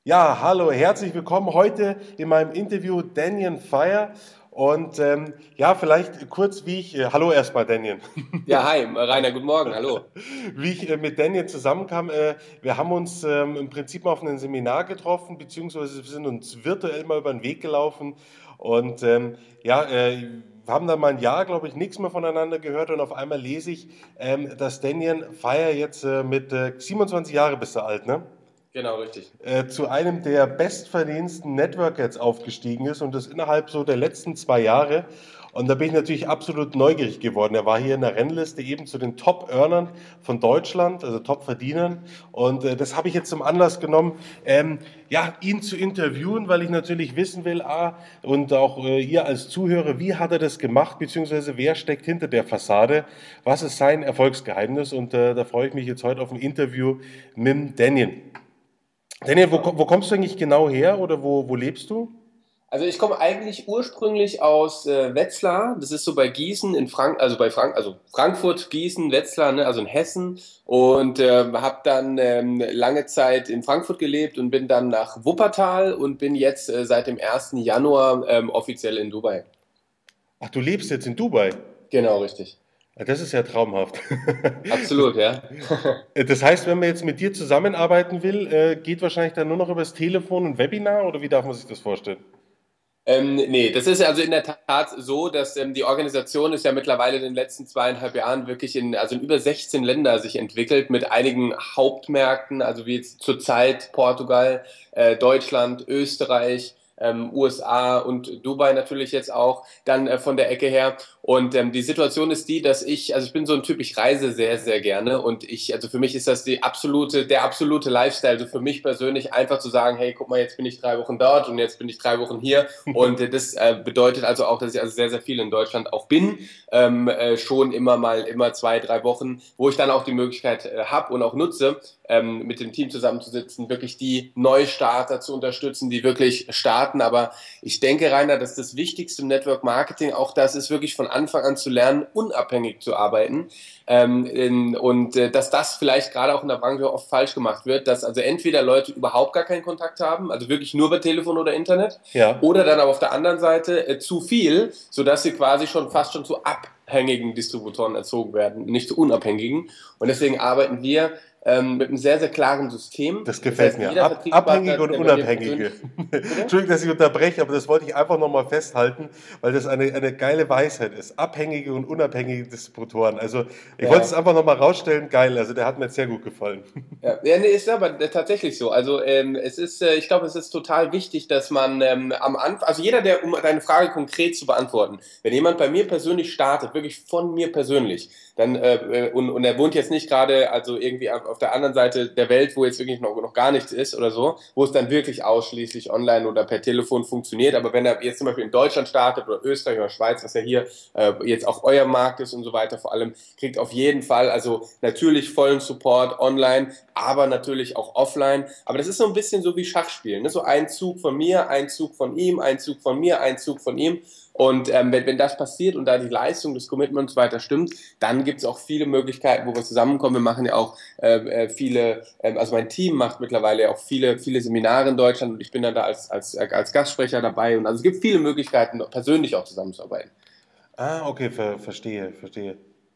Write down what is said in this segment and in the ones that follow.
Ja, hallo, herzlich willkommen heute in meinem Interview Daniel Fire. Und ja, vielleicht kurz, hallo erstmal Daniel, Ja, hi, Rainer, guten Morgen, hallo. wie ich mit Daniel zusammenkam. Wir haben uns im Prinzip mal auf einem Seminar getroffen, beziehungsweise wir sind uns virtuell mal über den Weg gelaufen. Und ja, wir haben dann mal ein Jahr, glaube ich, nichts mehr voneinander gehört. Und auf einmal lese ich, dass Daniel Fire jetzt mit 27 Jahre bist du alt, ne? Genau, richtig. Zu einem der bestverdiensten Networker jetzt aufgestiegen ist und das innerhalb so der letzten 2 Jahre. Und da bin ich natürlich absolut neugierig geworden. Er war hier in der Rennliste eben zu den Top-Earnern von Deutschland, also Top-Verdienern. Und das habe ich jetzt zum Anlass genommen, ja, ihn zu interviewen, weil ich natürlich wissen will, und auch ihr als Zuhörer, wie hat er das gemacht, beziehungsweise wer steckt hinter der Fassade, was ist sein Erfolgsgeheimnis? Und da freue ich mich jetzt heute auf ein Interview mit Daniel. Daniel, wo kommst du eigentlich genau her oder wo lebst du? Also ich komme eigentlich ursprünglich aus Wetzlar, das ist so bei Gießen in also Frankfurt, Gießen, Wetzlar, ne, also in Hessen und habe dann lange Zeit in Frankfurt gelebt und bin dann nach Wuppertal und bin jetzt seit dem 1. Januar offiziell in Dubai. Ach, du lebst jetzt in Dubai. Genau, richtig. Ah, das ist ja traumhaft. Das, Absolut, ja. das heißt, wenn man jetzt mit dir zusammenarbeiten will, geht wahrscheinlich dann nur noch über das Telefon und Webinar oder wie darf man sich das vorstellen? Nee, das ist ja also in der Tat so, dass die Organisation ist ja mittlerweile in den letzten 2,5 Jahren wirklich also in über 16 Länder sich entwickelt mit einigen Hauptmärkten, also wie jetzt zurzeit Portugal, Deutschland, Österreich, USA und Dubai natürlich jetzt auch dann von der Ecke her. Und die Situation ist die, also ich bin so ein Typ, ich reise sehr, sehr gerne und also für mich ist das der absolute Lifestyle, also für mich persönlich einfach zu sagen, hey, guck mal, jetzt bin ich 3 Wochen dort und jetzt bin ich 3 Wochen hier und das bedeutet also auch, dass ich also sehr, sehr viel in Deutschland auch bin, schon immer 2, 3 Wochen, wo ich dann auch die Möglichkeit habe und auch nutze, mit dem Team zusammenzusitzen, wirklich die Neustarter zu unterstützen, die wirklich starten. Aber ich denke, Rainer, dass das Wichtigste im Network Marketing auch das ist, wirklich von Anfang an zu lernen, unabhängig zu arbeiten. Dass das vielleicht gerade auch in der Branche oft falsch gemacht wird, dass also entweder Leute überhaupt gar keinen Kontakt haben, also wirklich nur bei Telefon oder Internet, Ja. oder dann aber auf der anderen Seite zu viel, sodass sie quasi fast schon zu abhängigen Distributoren erzogen werden, nicht zu unabhängigen. Und deswegen arbeiten wir mit einem sehr, sehr klaren System. Das Das gefällt heißt, mir. jeder Abhängige Vertriebspartner, und der bei dir Unabhängige. persönlich, bitte? Entschuldigung, dass ich unterbreche, aber das wollte ich einfach nochmal festhalten, weil das eine geile Weisheit ist. Abhängige und unabhängige Distributoren. Also ich wollte es Ja. einfach nochmal rausstellen. Geil, also der hat mir jetzt sehr gut gefallen. Ja, nee, ist aber tatsächlich so. Also ich glaube, es ist total wichtig, dass man am Anfang, also jeder, um deine Frage konkret zu beantworten, wenn jemand bei mir persönlich startet, wirklich von mir persönlich, dann und er wohnt jetzt nicht gerade, also irgendwie auf der anderen Seite der Welt, wo jetzt wirklich noch gar nichts ist oder so, wo es dann wirklich ausschließlich online oder per Telefon funktioniert. Aber wenn er jetzt zum Beispiel in Deutschland startet oder Österreich oder Schweiz, was ja hier jetzt auch euer Markt ist und so weiter, vor allem kriegt auf jeden Fall also natürlich vollen Support online, aber natürlich auch offline. Aber das ist so ein bisschen so wie Schachspielen. Ne? So ein Zug von mir, ein Zug von ihm, ein Zug von mir, ein Zug von ihm. Und wenn das passiert und da die Leistung, das Commitment und so weiter stimmt, dann gibt es auch viele Möglichkeiten, wo wir zusammenkommen. Wir machen ja auch also mein Team macht mittlerweile auch viele Seminare in Deutschland und ich bin dann da als Gastsprecher dabei. Und also es gibt viele Möglichkeiten, persönlich auch zusammenzuarbeiten. Ah, okay, verstehe, verstehe.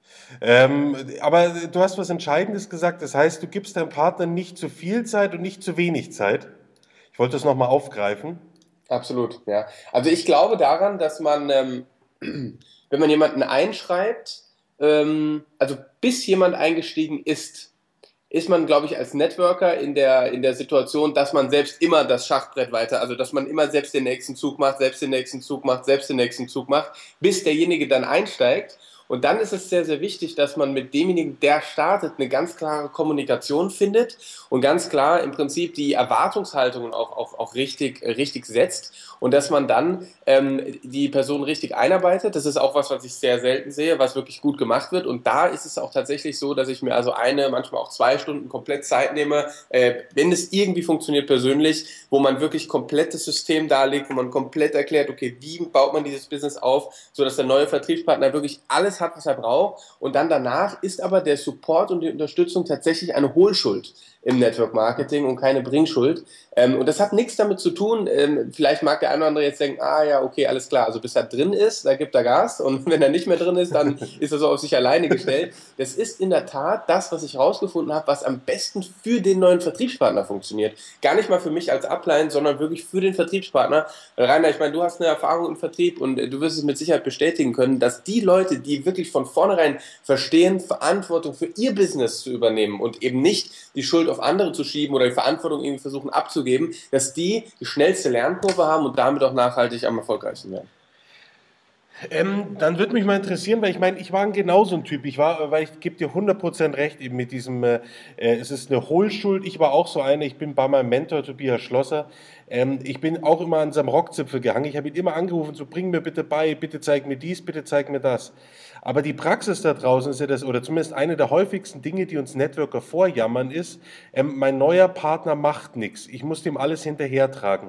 Aber du hast was Entscheidendes gesagt. Das heißt, du gibst deinem Partner nicht zu viel Zeit und nicht zu wenig Zeit. Ich wollte das nochmal aufgreifen. Absolut, ja. Also ich glaube daran, dass man, wenn man jemanden einschreibt, also bis jemand eingestiegen ist man, glaube ich, als Networker in der Situation, dass man selbst immer das Schachbrett weiter, also dass man immer selbst den nächsten Zug macht, selbst den nächsten Zug macht, selbst den nächsten Zug macht, bis derjenige dann einsteigt. Und dann ist es sehr, sehr wichtig, dass man mit demjenigen, der startet, eine ganz klare Kommunikation findet und ganz klar im Prinzip die Erwartungshaltungen auch richtig setzt und dass man dann die Person richtig einarbeitet. Das ist auch was ich sehr selten sehe, was wirklich gut gemacht wird. Und da ist es auch tatsächlich so, dass ich mir also manchmal auch 2 Stunden komplett Zeit nehme, wenn es irgendwie funktioniert persönlich, wo man wirklich komplettes System darlegt, wo man komplett erklärt, okay, wie baut man dieses Business auf, sodass der neue Vertriebspartner wirklich alles hat, was er braucht. Und dann danach ist aber der Support und die Unterstützung tatsächlich eine Hohlschuld. im Network Marketing und keine Bringschuld. Und das hat nichts damit zu tun, vielleicht mag der eine oder andere jetzt denken, ah ja, okay, alles klar, also bis er drin ist, da gibt er Gas und wenn er nicht mehr drin ist, dann ist er so auf sich alleine gestellt. Das ist in der Tat das, was ich rausgefunden habe, was am besten für den neuen Vertriebspartner funktioniert. Gar nicht mal für mich als Upline, sondern wirklich für den Vertriebspartner. Rainer, ich meine, du hast eine Erfahrung im Vertrieb und du wirst es mit Sicherheit bestätigen können, dass die Leute, die wirklich von vornherein verstehen, Verantwortung für ihr Business zu übernehmen und eben nicht die Schuld auf andere zu schieben oder die Verantwortung irgendwie versuchen abzugeben, dass die schnellste Lernkurve haben und damit auch nachhaltig am erfolgreichsten werden. Dann würde mich mal interessieren, weil ich meine, ich war genauso ein Typ. Weil ich gebe dir 100% recht eben mit diesem, es ist eine Hohlschuld. Ich war auch so einer, ich bin bei meinem Mentor Tobias Schlosser. Ich bin auch immer an seinem Rockzipfel gehangen. Ich habe ihn immer angerufen, so bring mir bitte bei, bitte zeig mir dies, bitte zeig mir das. Aber die Praxis da draußen ist ja das, oder zumindest eine der häufigsten Dinge, die uns Networker vorjammern, ist, mein neuer Partner macht nichts. Ich muss dem alles hinterhertragen.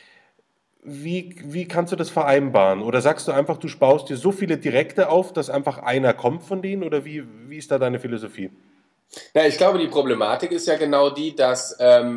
Wie kannst du das vereinbaren? Oder sagst du einfach, du baust dir so viele Direkte auf, dass einfach einer kommt von denen? Oder wie ist da deine Philosophie? Ja, ich glaube, die Problematik ist ja genau die, dass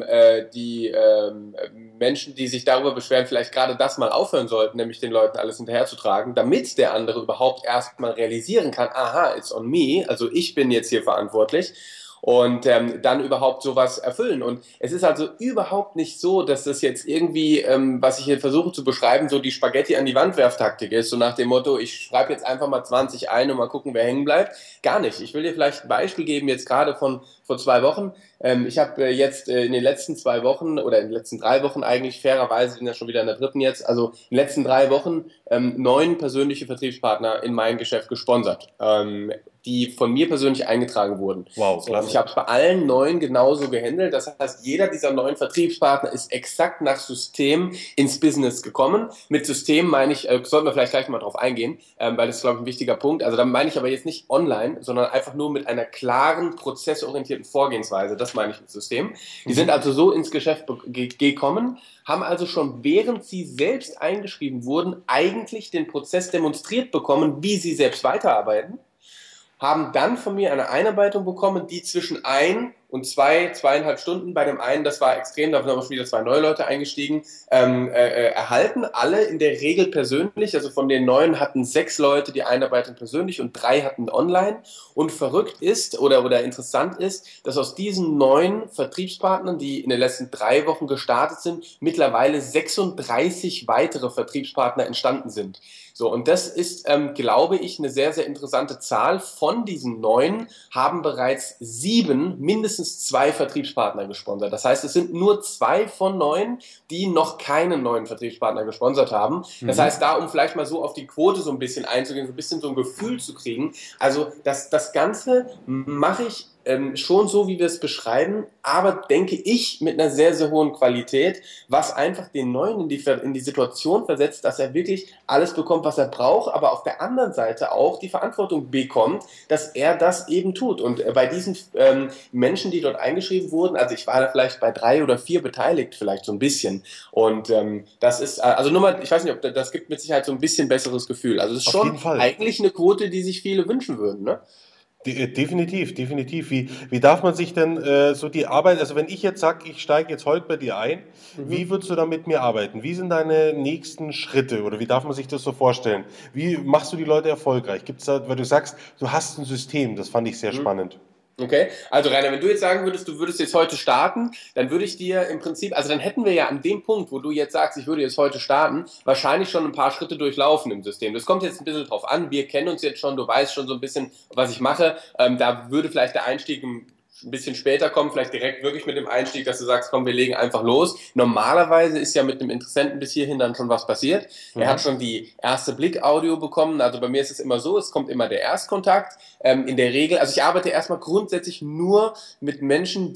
die Menschen, die sich darüber beschweren, vielleicht gerade das mal aufhören sollten, nämlich den Leuten alles hinterherzutragen, damit der andere überhaupt erstmal realisieren kann, aha, it's on me, also ich bin jetzt hier verantwortlich und dann überhaupt sowas erfüllen. Und es ist also überhaupt nicht so, dass das jetzt irgendwie, was ich hier versuche zu beschreiben, so die Spaghetti an die Wand werftaktik ist, so nach dem Motto, ich schreibe jetzt einfach mal 20 ein und mal gucken, wer hängen bleibt. Gar nicht. Ich will dir vielleicht ein Beispiel geben, jetzt gerade von vor 2 Wochen. Ich habe jetzt in den letzten 2 Wochen oder in den letzten 3 Wochen eigentlich fairerweise, sind ja schon wieder in der dritten jetzt, also in den letzten 3 Wochen 9 persönliche Vertriebspartner in mein Geschäft gesponsert, die von mir persönlich eingetragen wurden. Wow, So, und ich klasse. habe es bei allen 9 genauso gehandelt. Das heißt, jeder dieser 9 Vertriebspartner ist exakt nach System ins Business gekommen. Mit System meine ich, sollten wir vielleicht gleich mal drauf eingehen, weil das ist, glaube ich, ein wichtiger Punkt. Also da meine ich aber jetzt nicht online, sondern einfach nur mit einer klaren, prozessorientierten Vorgehensweise. Das meine ich mit System. Die sind also so ins Geschäft gekommen, haben also schon während sie selbst eingeschrieben wurden, eigentlich den Prozess demonstriert bekommen, wie sie selbst weiterarbeiten, haben dann von mir eine Einarbeitung bekommen, die zwischen 1 und 2, 2,5 Stunden bei dem einen, das war extrem, da sind aber schon wieder 2 neue Leute eingestiegen, erhalten, alle in der Regel persönlich, also von den 9 hatten 6 Leute die Einarbeitung persönlich und 3 hatten online. Und verrückt ist oder interessant ist, dass aus diesen 9 Vertriebspartnern, die in den letzten 3 Wochen gestartet sind, mittlerweile 36 weitere Vertriebspartner entstanden sind. So, und das ist, glaube ich, eine sehr, sehr interessante Zahl. Von diesen 9 haben bereits 7 mindestens 2 Vertriebspartner gesponsert. Das heißt, es sind nur 2 von 9, die noch keinen neuen Vertriebspartner gesponsert haben. Das heißt, da, um vielleicht mal so auf die Quote so ein bisschen einzugehen, so ein bisschen so ein Gefühl zu kriegen. Also das Ganze mache ich schon so, wie wir es beschreiben, aber denke ich mit einer sehr, sehr hohen Qualität, was einfach den Neuen in die Situation versetzt, dass er wirklich alles bekommt, was er braucht, aber auf der anderen Seite auch die Verantwortung bekommt, dass er das eben tut. Und bei diesen Menschen, die dort eingeschrieben wurden, also ich war da vielleicht bei 3 oder 4 beteiligt, vielleicht so ein bisschen. Und das ist, also nur mal, ich weiß nicht, ob das gibt mit Sicherheit so ein bisschen besseres Gefühl. Also es ist Auf schon jeden Fall. eigentlich eine Quote, die sich viele wünschen würden, ne? Definitiv, definitiv. Wie darf man sich denn so die Arbeit, also wenn ich jetzt sage, ich steige jetzt heute bei dir ein, wie Mhm. würdest du da mit mir arbeiten? Wie sind deine nächsten Schritte oder wie darf man sich das so vorstellen? Wie machst du die Leute erfolgreich? Gibt's da, weil du sagst, du hast ein System, das fand ich sehr Mhm. spannend. Okay, also Rainer, wenn du jetzt sagen würdest, du würdest jetzt heute starten, dann würde ich dir im Prinzip, also dann hätten wir ja an dem Punkt, wo du jetzt sagst, ich würde jetzt heute starten, wahrscheinlich schon ein paar Schritte durchlaufen im System. Das kommt jetzt ein bisschen drauf an, wir kennen uns jetzt schon, du weißt schon so ein bisschen, was ich mache. Da würde vielleicht der Einstieg ein bisschen später kommen, vielleicht direkt wirklich mit dem Einstieg, dass du sagst, komm, wir legen einfach los. Normalerweise ist ja mit dem Interessenten bis hierhin dann schon was passiert. Er hat Mhm. schon die erste Blick-Audio bekommen. Also bei mir ist es immer so, es kommt immer der Erstkontakt. In der Regel, also ich arbeite erstmal grundsätzlich nur mit Menschen,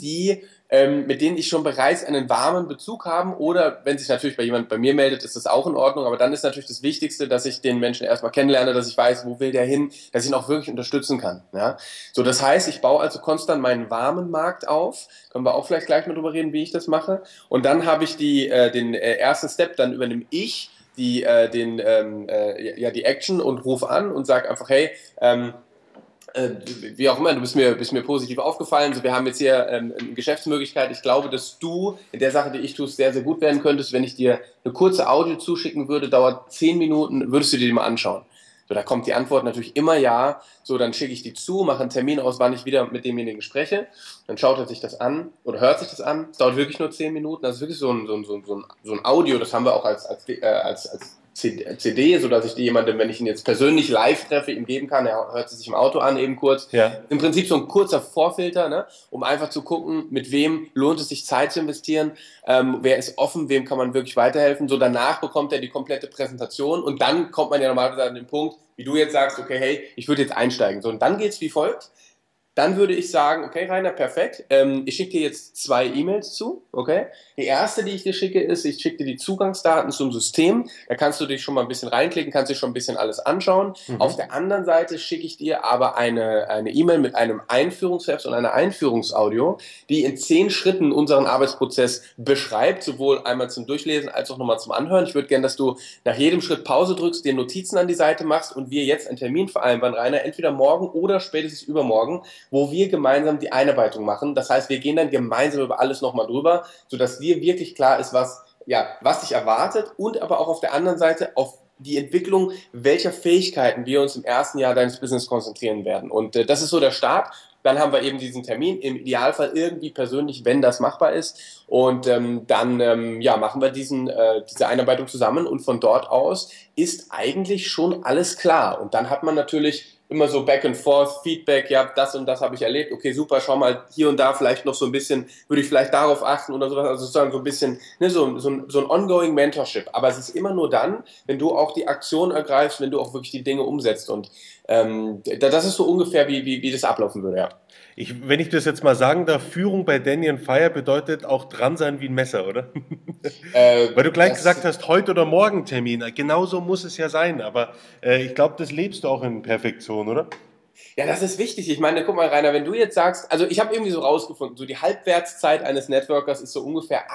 mit denen ich schon bereits einen warmen Bezug haben oder wenn sich natürlich jemand bei mir meldet, ist das auch in Ordnung, aber dann ist natürlich das Wichtigste, dass ich den Menschen erstmal kennenlerne, dass ich weiß, wo will der hin, dass ich ihn auch wirklich unterstützen kann. Ja? So, das heißt, ich baue also konstant meinen warmen Markt auf, können wir auch vielleicht gleich mal drüber reden, wie ich das mache und dann habe ich den ersten Step, dann übernehme ich die Action und rufe an und sage einfach, hey, wie auch immer, du bist mir positiv aufgefallen. Also wir haben jetzt hier eine Geschäftsmöglichkeit. Ich glaube, dass du in der Sache, die ich tue, sehr, sehr gut werden könntest. Wenn ich dir eine kurze Audio zuschicken würde, dauert 10 Minuten, würdest du dir die mal anschauen. So, da kommt die Antwort natürlich immer ja. So, dann schicke ich die zu, mache einen Termin aus, wann ich wieder mit demjenigen spreche. Dann schaut er sich das an oder hört sich das an. Es dauert wirklich nur 10 Minuten. Das ist wirklich so ein Audio, das haben wir auch als CD, sodass ich die jemandem, wenn ich ihn jetzt persönlich live treffe, ihm geben kann. Er hört sie sich im Auto an, eben kurz. Ja. Im Prinzip so ein kurzer Vorfilter, ne? Um einfach zu gucken, mit wem lohnt es sich Zeit zu investieren, wer ist offen, wem kann man wirklich weiterhelfen. So danach bekommt er die komplette Präsentation und dann kommt man ja normalerweise an den Punkt, wie du jetzt sagst, okay, hey, ich würde jetzt einsteigen. So, und dann geht's wie folgt. Dann würde ich sagen, okay, Rainer, perfekt. Ich schicke dir jetzt 2 E-Mails zu, okay? Die erste, die ich dir schicke, ist, ich schicke dir die Zugangsdaten zum System. Da kannst du dich schon mal ein bisschen reinklicken, kannst dir schon ein bisschen alles anschauen. Auf der anderen Seite schicke ich dir aber eine E-Mail mit einem Einführungsheft und einer Einführungsaudio, die in 10 Schritten unseren Arbeitsprozess beschreibt, sowohl einmal zum Durchlesen als auch nochmal zum Anhören. Ich würde gerne, dass du nach jedem Schritt Pause drückst, dir Notizen an die Seite machst und wir jetzt einen Termin vereinbaren, Rainer, entweder morgen oder spätestens übermorgen, wo wir gemeinsam die Einarbeitung machen. Das heißt, wir gehen dann gemeinsam über alles nochmal drüber, sodass dir wirklich klar ist, was dich erwartet und aber auch auf der anderen Seite auf die Entwicklung, welcher Fähigkeiten wir uns im ersten Jahr deines Business konzentrieren werden. Und das ist so der Start. Dann haben wir eben diesen Termin, im Idealfall irgendwie persönlich, wenn das machbar ist. Und dann machen wir diese Einarbeitung zusammen und von dort aus ist eigentlich schon alles klar. Und dann hat man natürlich immer so Back and Forth, Feedback, ja, das und das habe ich erlebt, okay, super, schau mal, hier und da vielleicht noch so ein bisschen, würde ich vielleicht darauf achten oder sowas, also sozusagen so ein bisschen, ne, so ein ongoing Mentorship, aber es ist immer nur dann, wenn du auch die Aktion ergreifst, wenn du auch wirklich die Dinge umsetzt und das ist so ungefähr, wie das ablaufen würde, ja. Wenn ich das jetzt mal sagen darf, Führung bei Danny Fire bedeutet auch dran sein wie ein Messer, oder? Weil du gleich Das gesagt hast, heute oder morgen Termin. Genauso muss es ja sein, aber ich glaube, das lebst du auch in Perfektion, oder? Ja, das ist wichtig. Ich meine, guck mal, Rainer, wenn du jetzt sagst, also ich habe irgendwie so rausgefunden, so die Halbwertszeit eines Networkers ist so ungefähr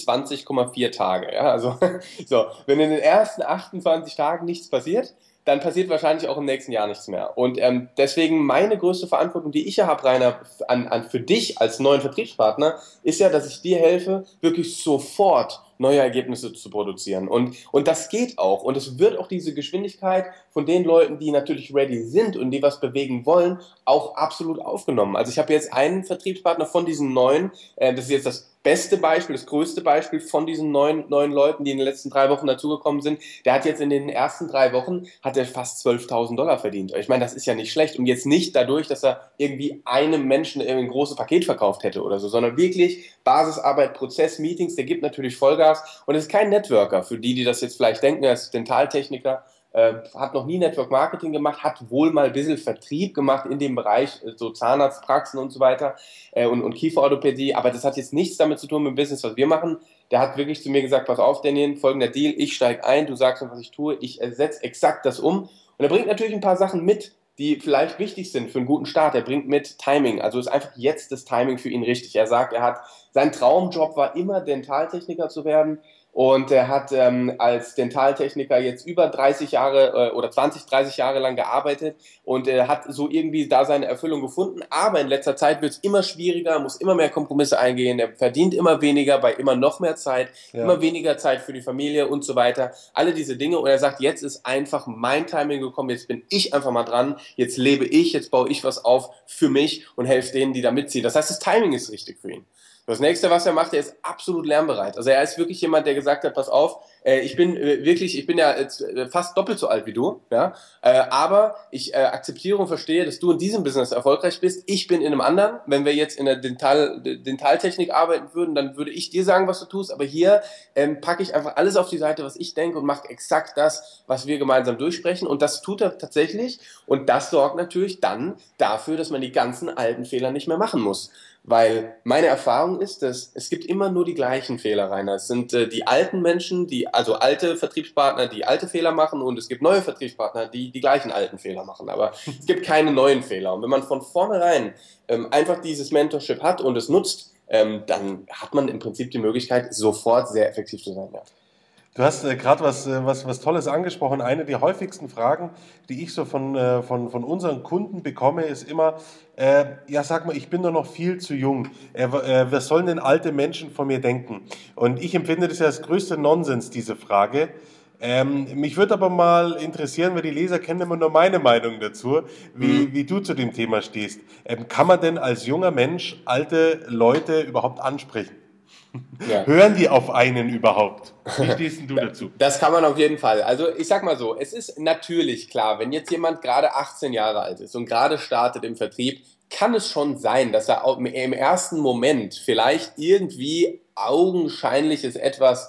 28,4 Tage. Ja, also so, wenn in den ersten 28 Tagen nichts passiert, dann passiert wahrscheinlich auch im nächsten Jahr nichts mehr. Und deswegen meine größte Verantwortung, die ich ja habe, Rainer, für dich als neuen Vertriebspartner, ist ja, dass ich dir helfe, wirklich sofort neue Ergebnisse zu produzieren. Und das geht auch. Und es wird auch diese Geschwindigkeit von den Leuten, die natürlich ready sind und die was bewegen wollen, auch absolut aufgenommen. Also ich habe jetzt einen Vertriebspartner von diesen neuen, das ist jetzt das beste Beispiel, das größte Beispiel von diesen neuen Leuten, die in den letzten 3 Wochen dazugekommen sind. Der hat jetzt in den ersten 3 Wochen hat er fast $12.000 verdient. Ich meine, das ist ja nicht schlecht. Und jetzt nicht dadurch, dass er irgendwie einem Menschen ein großes Paket verkauft hätte oder so, sondern wirklich Basisarbeit, Prozess, Meetings, der gibt natürlich Vollgas und ist kein Networker. Für die das jetzt vielleicht denken, er ist Dentaltechniker, hat noch nie Network Marketing gemacht, hat wohl mal ein bisschen Vertrieb gemacht in dem Bereich, so Zahnarztpraxen und so weiter und Kieferorthopädie, aber das hat jetzt nichts damit zu tun mit dem Business, was wir machen. Der hat wirklich zu mir gesagt, pass auf, Daniel, folgender Deal, ich steige ein, du sagst mir, was ich tue, ich ersetze exakt das um. Und er bringt natürlich ein paar Sachen mit, die vielleicht wichtig sind für einen guten Start. Er bringt mit Timing, also ist einfach jetzt das Timing für ihn richtig. Er sagt, sein Traumjob war immer Dentaltechniker zu werden. Und er hat als Dentaltechniker jetzt über 30 Jahre oder 20, 30 Jahre lang gearbeitet und hat so irgendwie da seine Erfüllung gefunden. Aber in letzter Zeit wird es immer schwieriger, muss immer mehr Kompromisse eingehen. Er verdient immer weniger bei immer noch mehr Zeit, Ja. immer weniger Zeit für die Familie und so weiter. Alle diese Dinge. Und er sagt, jetzt ist einfach mein Timing gekommen. Jetzt bin ich einfach mal dran. Jetzt lebe ich, jetzt baue ich was auf für mich und helfe denen, die da mitziehen. Das heißt, das Timing ist richtig für ihn. Das nächste, was er macht, er ist absolut lernbereit. Also er ist wirklich jemand, der gesagt hat, pass auf, ich bin ja jetzt fast doppelt so alt wie du, ja, aber ich akzeptiere und verstehe, dass du in diesem Business erfolgreich bist. Ich bin in einem anderen. Wenn wir jetzt in der Dentaltechnik arbeiten würden, dann würde ich dir sagen, was du tust, aber hier packe ich einfach alles auf die Seite, was ich denke und mache exakt das, was wir gemeinsam durchsprechen und das tut er tatsächlich und das sorgt natürlich dann dafür, dass man die ganzen alten Fehler nicht mehr machen muss. Weil meine Erfahrung ist, dass es gibt immer nur die gleichen Fehler, Rainer. Es sind die alten Menschen, also alte Vertriebspartner, die alte Fehler machen und es gibt neue Vertriebspartner, die die gleichen alten Fehler machen. Aber es gibt keine neuen Fehler. Und wenn man von vornherein einfach dieses Mentorship hat und es nutzt, dann hat man im Prinzip die Möglichkeit, sofort sehr effektiv zu sein. Ja. Du hast gerade was Tolles angesprochen. Eine der häufigsten Fragen, die ich so von unseren Kunden bekomme, ist immer, ja, sag mal, ich bin doch noch viel zu jung. Was sollen denn alte Menschen von mir denken? Und ich empfinde das ja als größter Nonsens, diese Frage. Mich würde aber mal interessieren, weil die Leser kennen immer nur meine Meinung dazu, Mhm. wie du zu dem Thema stehst. Kann man denn als junger Mensch alte Leute überhaupt ansprechen? Ja. Hören die auf einen überhaupt? Wie stehst denn du dazu? Das kann man auf jeden Fall. Also ich sag mal so, es ist natürlich klar, wenn jetzt jemand gerade 18 Jahre alt ist und gerade startet im Vertrieb, kann es schon sein, dass er im ersten Moment vielleicht irgendwie augenscheinliches etwas,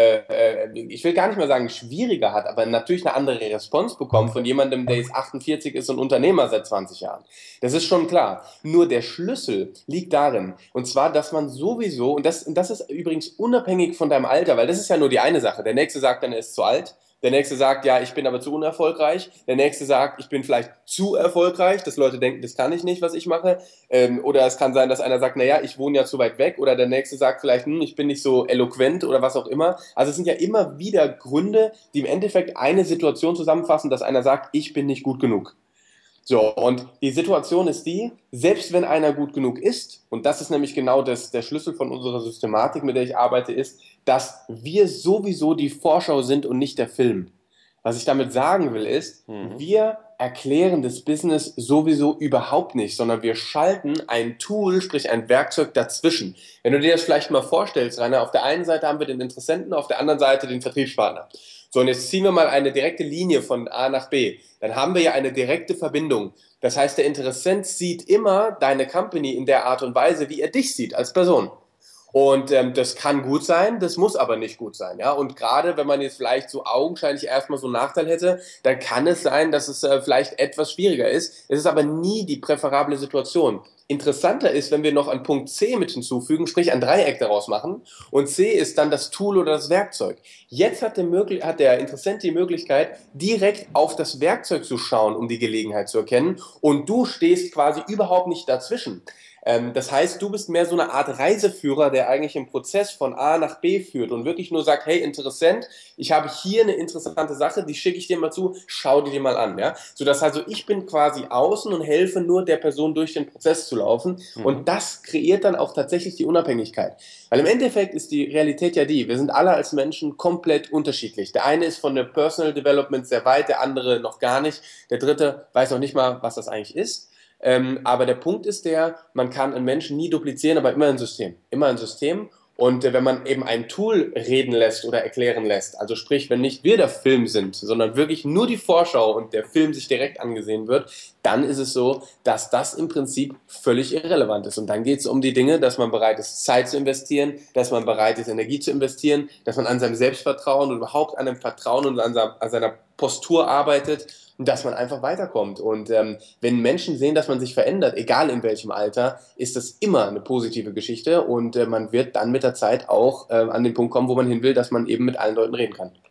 ich will gar nicht mal sagen schwieriger hat, aber natürlich eine andere Response bekommt von jemandem, der jetzt 48 ist und Unternehmer seit 20 Jahren. Das ist schon klar. Nur der Schlüssel liegt darin, und zwar, dass man sowieso, und das ist übrigens unabhängig von deinem Alter, weil das ist ja nur die eine Sache. Der nächste sagt dann, er ist zu alt. Der nächste sagt, ja, ich bin aber zu unerfolgreich. Der nächste sagt, ich bin vielleicht zu erfolgreich, dass Leute denken, das kann ich nicht, was ich mache. Oder es kann sein, dass einer sagt, naja, ich wohne ja zu weit weg. Oder der nächste sagt vielleicht, ich bin nicht so eloquent oder was auch immer. Also es sind ja immer wieder Gründe, die im Endeffekt eine Situation zusammenfassen, dass einer sagt, ich bin nicht gut genug. So, und die Situation ist die, selbst wenn einer gut genug ist, und das ist nämlich genau der Schlüssel von unserer Systematik, mit der ich arbeite, ist, dass wir sowieso die Vorschau sind und nicht der Film. Was ich damit sagen will, ist, Mhm. wir erklären das Business sowieso überhaupt nicht, sondern wir schalten ein Tool, sprich ein Werkzeug dazwischen. Wenn du dir das vielleicht mal vorstellst, Rainer, auf der einen Seite haben wir den Interessenten, auf der anderen Seite den Vertriebspartner. So, und jetzt ziehen wir mal eine direkte Linie von A nach B. Dann haben wir ja eine direkte Verbindung. Das heißt, der Interessent sieht immer deine Company in der Art und Weise, wie er dich sieht als Person. Und das kann gut sein, das muss aber nicht gut sein. Ja? Und gerade wenn man jetzt vielleicht so augenscheinlich erstmal so einen Nachteil hätte, dann kann es sein, dass es vielleicht etwas schwieriger ist. Es ist aber nie die präferable Situation. Interessanter ist, wenn wir noch einen Punkt C mit hinzufügen, sprich ein Dreieck daraus machen. Und C ist dann das Tool oder das Werkzeug. Jetzt hat der Interessent die Möglichkeit, direkt auf das Werkzeug zu schauen, um die Gelegenheit zu erkennen. Und du stehst quasi überhaupt nicht dazwischen. Das heißt, du bist mehr so eine Art Reiseführer, der eigentlich im Prozess von A nach B führt und wirklich nur sagt, hey, Interessent, ich habe hier eine interessante Sache, die schicke ich dir mal zu, schau die dir mal an. Ja? Sodass also ich bin quasi außen und helfe nur der Person durch den Prozess zu laufen, Mhm. und das kreiert dann auch tatsächlich die Unabhängigkeit. Weil im Endeffekt ist die Realität ja die, wir sind alle als Menschen komplett unterschiedlich. Der eine ist von der Personal Development sehr weit, der andere noch gar nicht, der dritte weiß noch nicht mal, was das eigentlich ist. Aber der Punkt ist der, man kann einen Menschen nie duplizieren, aber immer ein System. Immer ein System. Und wenn man eben ein Tool reden lässt oder erklären lässt, also sprich, wenn nicht wir der Film sind, sondern wirklich nur die Vorschau und der Film sich direkt angesehen wird, dann ist es so, dass das im Prinzip völlig irrelevant ist. Und dann geht es um die Dinge, dass man bereit ist, Zeit zu investieren, dass man bereit ist, Energie zu investieren, dass man an seinem Selbstvertrauen und überhaupt an dem Vertrauen und an seiner Postur arbeitet, und dass man einfach weiterkommt. Und wenn Menschen sehen, dass man sich verändert, egal in welchem Alter, ist das immer eine positive Geschichte, und man wird dann mit der Zeit auch an den Punkt kommen, wo man hin will, dass man eben mit allen Leuten reden kann.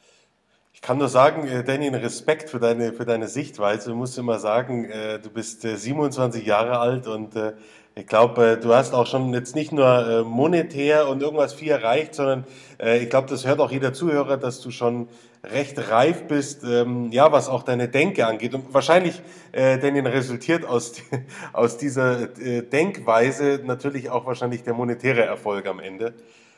Ich kann nur sagen, Danny, Respekt für deine Sichtweise. Du musst immer sagen, du bist 27 Jahre alt und ich glaube, du hast auch schon jetzt nicht nur monetär und irgendwas viel erreicht, sondern ich glaube, das hört auch jeder Zuhörer, dass du schon recht reif bist, ja, was auch deine Denke angeht. Und wahrscheinlich, Danny, resultiert aus dieser Denkweise natürlich auch wahrscheinlich der monetäre Erfolg am Ende.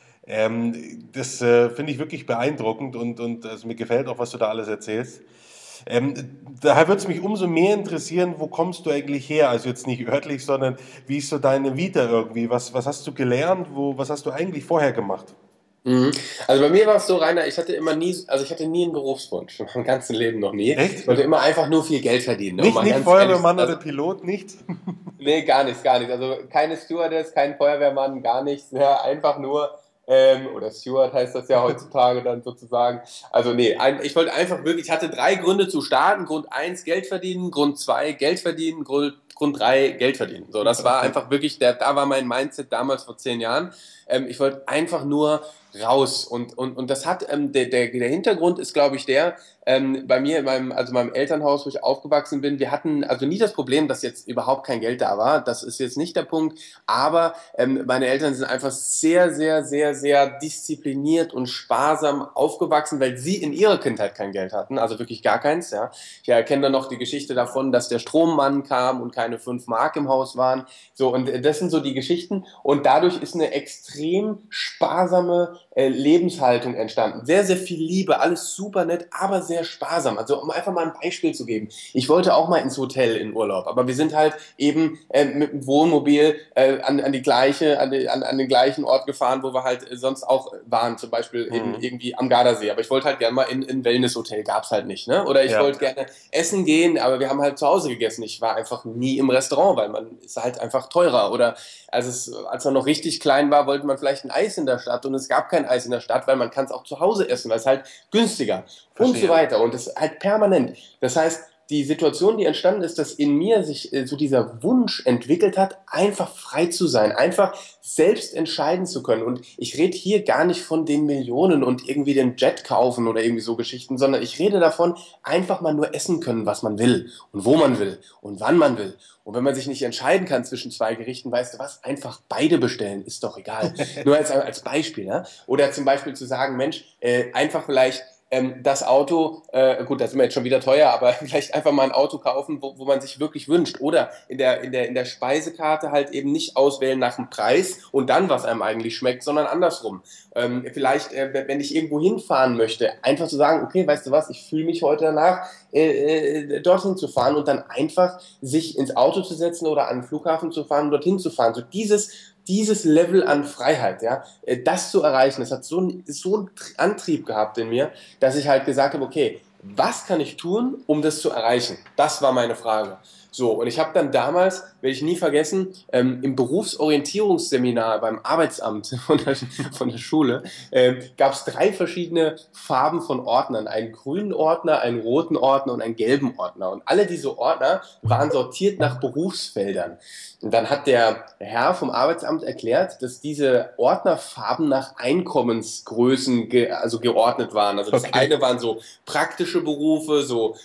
Das finde ich wirklich beeindruckend und also mir gefällt auch, was du da alles erzählst. Ähm, Daher würde es mich umso mehr interessieren, wo kommst du eigentlich her? Also jetzt nicht örtlich, sondern wie ist so deine Vita irgendwie? Was hast du gelernt? Was hast du eigentlich vorher gemacht? Mhm. Also bei mir war es so, Rainer, ich hatte nie einen Berufswunsch, in meinem ganzen Leben noch nie. Ich Echt? wollte immer einfach nur viel Geld verdienen, ne? Um mal Nicht ganz ehrlich, Feuerwehrmann also oder Pilot, nicht? nee, gar nichts, gar nichts. Also keine Stewardess, kein Feuerwehrmann, gar nichts. Ja, einfach nur, oder Steward heißt das ja heutzutage dann sozusagen. Also nee, ich wollte einfach wirklich, ich hatte drei Gründe zu starten. Grund eins, Geld verdienen. Grund zwei, Geld verdienen. Grund 3 Geld verdienen. So, das war einfach wirklich, da war mein Mindset damals vor 10 Jahren. Ich wollte einfach nur raus. Und das hat, der Hintergrund ist, glaube ich, bei mir meinem Elternhaus, wo ich aufgewachsen bin, wir hatten also nie das Problem, dass jetzt überhaupt kein Geld da war. Das ist jetzt nicht der Punkt. Aber meine Eltern sind einfach sehr, sehr, sehr, sehr diszipliniert und sparsam aufgewachsen, weil sie in ihrer Kindheit kein Geld hatten. Also wirklich gar keins, ja. Ich erkenne dann noch die Geschichte davon, dass der Strommann kam und keine 5 Mark im Haus waren. So, und das sind so die Geschichten. Und dadurch ist eine extrem sparsame Lebenshaltung entstanden. Sehr, sehr viel Liebe, alles super nett, aber sehr sparsam. Also um einfach mal ein Beispiel zu geben. Ich wollte auch mal ins Hotel in Urlaub, aber wir sind halt eben mit dem Wohnmobil an den gleichen Ort gefahren, wo wir halt sonst auch waren, zum Beispiel eben irgendwie am Gardasee. Aber ich wollte halt gerne mal in ein Wellnesshotel, gab's halt nicht. Ne? Oder ich wollte gerne essen gehen, aber wir haben halt zu Hause gegessen. Ich war einfach nie im Restaurant, weil man ist halt einfach teurer. Oder als man noch richtig klein war, wollte man vielleicht ein Eis in der Stadt und es gab kein Eis in der Stadt, weil man kann es auch zu Hause essen, weil es halt günstiger und so weiter. Und das ist halt permanent. Das heißt, die Situation, die entstanden ist, dass in mir sich so dieser Wunsch entwickelt hat, einfach frei zu sein, einfach selbst entscheiden zu können. Und ich rede hier gar nicht von den Millionen und irgendwie den Jet kaufen oder irgendwie so Geschichten, sondern ich rede davon, einfach mal nur essen können, was man will und wo man will und wann man will. Und wenn man sich nicht entscheiden kann zwischen 2 Gerichten, weißt du was, einfach beide bestellen, ist doch egal. Nur als Beispiel. Ja? Oder zum Beispiel zu sagen, Mensch, einfach vielleicht das Auto, gut, das ist mir jetzt schon wieder teuer, aber vielleicht einfach mal ein Auto kaufen, wo man sich wirklich wünscht. Oder in der Speisekarte halt eben nicht auswählen nach dem Preis und dann, was einem eigentlich schmeckt, sondern andersrum. Vielleicht, wenn ich irgendwo hinfahren möchte, einfach zu sagen, okay, weißt du was, ich fühle mich heute danach, dorthin zu fahren und dann einfach sich ins Auto zu setzen oder an den Flughafen zu fahren und dorthin zu fahren. So dieses Level an Freiheit, ja, das zu erreichen, das hat so einen Antrieb gehabt in mir, dass ich halt gesagt habe, okay, was kann ich tun, um das zu erreichen? Das war meine Frage. So, und ich habe dann damals, werde ich nie vergessen, im Berufsorientierungsseminar beim Arbeitsamt von der Schule, gab es 3 verschiedene Farben von Ordnern. Einen grünen Ordner, einen roten Ordner und einen gelben Ordner. Und alle diese Ordner waren sortiert nach Berufsfeldern. Und dann hat der Herr vom Arbeitsamt erklärt, dass diese Ordnerfarben nach Einkommensgrößen geordnet waren. Also das eine waren so praktische Berufe,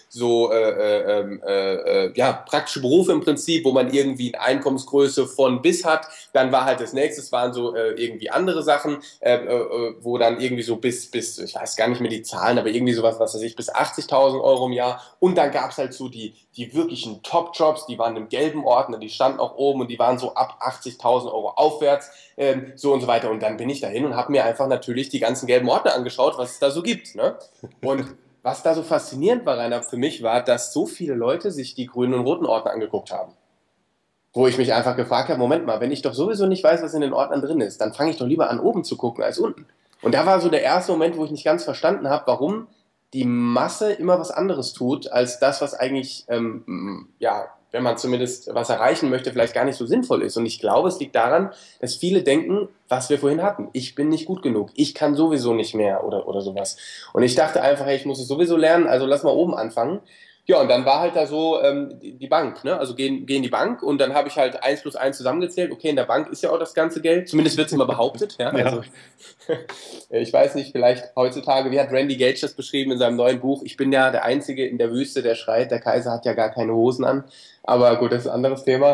praktische Berufe im Prinzip, wo man irgendwie eine Einkommensgröße von bis hat. Dann war halt das nächste, waren so irgendwie andere Sachen, wo dann irgendwie so bis, ich weiß gar nicht mehr die Zahlen, aber irgendwie sowas, was weiß ich, bis 80.000 Euro im Jahr. Und dann gab es halt so die wirklichen Top-Jobs, die waren im gelben Ordner, die standen auch oben und die waren so ab 80.000 Euro aufwärts, so und so weiter. Und dann bin ich dahin und habe mir einfach natürlich die ganzen gelben Ordner angeschaut, was es da so gibt. Ne? Und was da so faszinierend war, Rainer, für mich war, dass so viele Leute sich die grünen und roten Ordner angeguckt haben. Wo ich mich einfach gefragt habe, Moment mal, wenn ich doch sowieso nicht weiß, was in den Ordnern drin ist, dann fange ich doch lieber an, oben zu gucken als unten. Und da war so der erste Moment, wo ich nicht ganz verstanden habe, warum die Masse immer was anderes tut, als das, was eigentlich, wenn man zumindest was erreichen möchte, vielleicht gar nicht so sinnvoll ist. Und ich glaube, es liegt daran, dass viele denken, was wir vorhin hatten, ich bin nicht gut genug, ich kann sowieso nicht mehr oder sowas. Und ich dachte einfach, hey, ich muss es sowieso lernen, also lass mal oben anfangen. Ja, und dann war halt da so die Bank, ne? Also gehen die Bank und dann habe ich halt 1 plus 1 zusammengezählt. Okay, in der Bank ist ja auch das ganze Geld, zumindest wird es immer behauptet. Ja? Ja. Also, ich weiß nicht, vielleicht heutzutage, wie hat Randy Gage das beschrieben in seinem neuen Buch? Ich bin ja der Einzige in der Wüste, der schreit, der Kaiser hat ja gar keine Hosen an. Aber gut, das ist ein anderes Thema.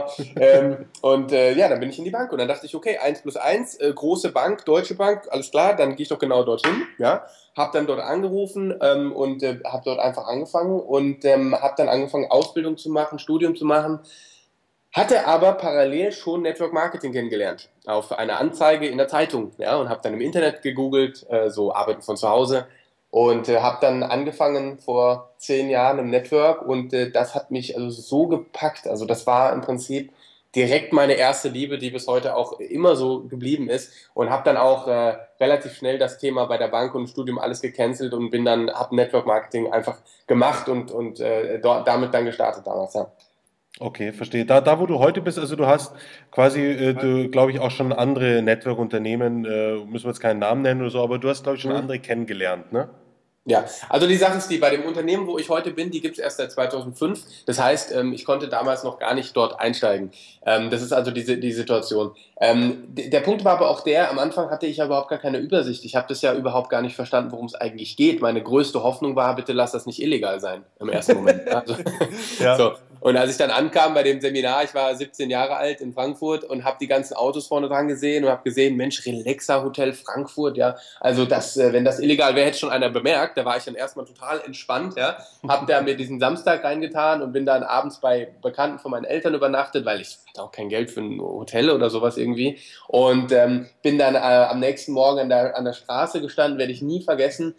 Dann bin ich in die Bank und dann dachte ich, okay, 1 plus 1, große Bank, Deutsche Bank, alles klar, dann gehe ich doch genau dorthin. Ja, habe dann dort angerufen und habe dort einfach angefangen und habe dann angefangen, Ausbildung zu machen, Studium zu machen. Hatte aber parallel schon Network Marketing kennengelernt auf eine Anzeige in der Zeitung, ja, und habe dann im Internet gegoogelt, so Arbeiten von zu Hause und habe dann angefangen vor 10 Jahren im Network und das hat mich also so gepackt. Also das war im Prinzip direkt meine erste Liebe, die bis heute auch immer so geblieben ist und habe dann auch relativ schnell das Thema bei der Bank und im Studium alles gecancelt und habe Network Marketing einfach gemacht und damit dann gestartet damals, ja. Okay, verstehe. Da, wo du heute bist, also du hast quasi, glaube ich, auch schon andere Network-Unternehmen, müssen wir jetzt keinen Namen nennen oder so, aber du hast, glaube ich, schon Mhm. andere kennengelernt, ne? Ja, also die Sache ist die, bei dem Unternehmen, wo ich heute bin, die gibt es erst seit 2005. Das heißt, ich konnte damals noch gar nicht dort einsteigen. Das ist also die Situation. Der Punkt war aber auch der, am Anfang hatte ich ja überhaupt gar keine Übersicht. Ich habe das ja überhaupt gar nicht verstanden, worum es eigentlich geht. Meine größte Hoffnung war, bitte lass das nicht illegal sein im ersten Moment. Also, Ja. so. Und als ich dann ankam bei dem Seminar, ich war 17 Jahre alt in Frankfurt und habe die ganzen Autos vorne dran gesehen und habe gesehen, Mensch, Relaxa Hotel Frankfurt, ja, also das, wenn das illegal wäre, hätte schon einer bemerkt. Da war ich dann erstmal total entspannt, ja, habe da mir diesen Samstag reingetan und bin dann abends bei Bekannten von meinen Eltern übernachtet, weil ich hatte auch kein Geld für ein Hotel oder sowas irgendwie und bin dann am nächsten Morgen an der Straße gestanden, werde ich nie vergessen.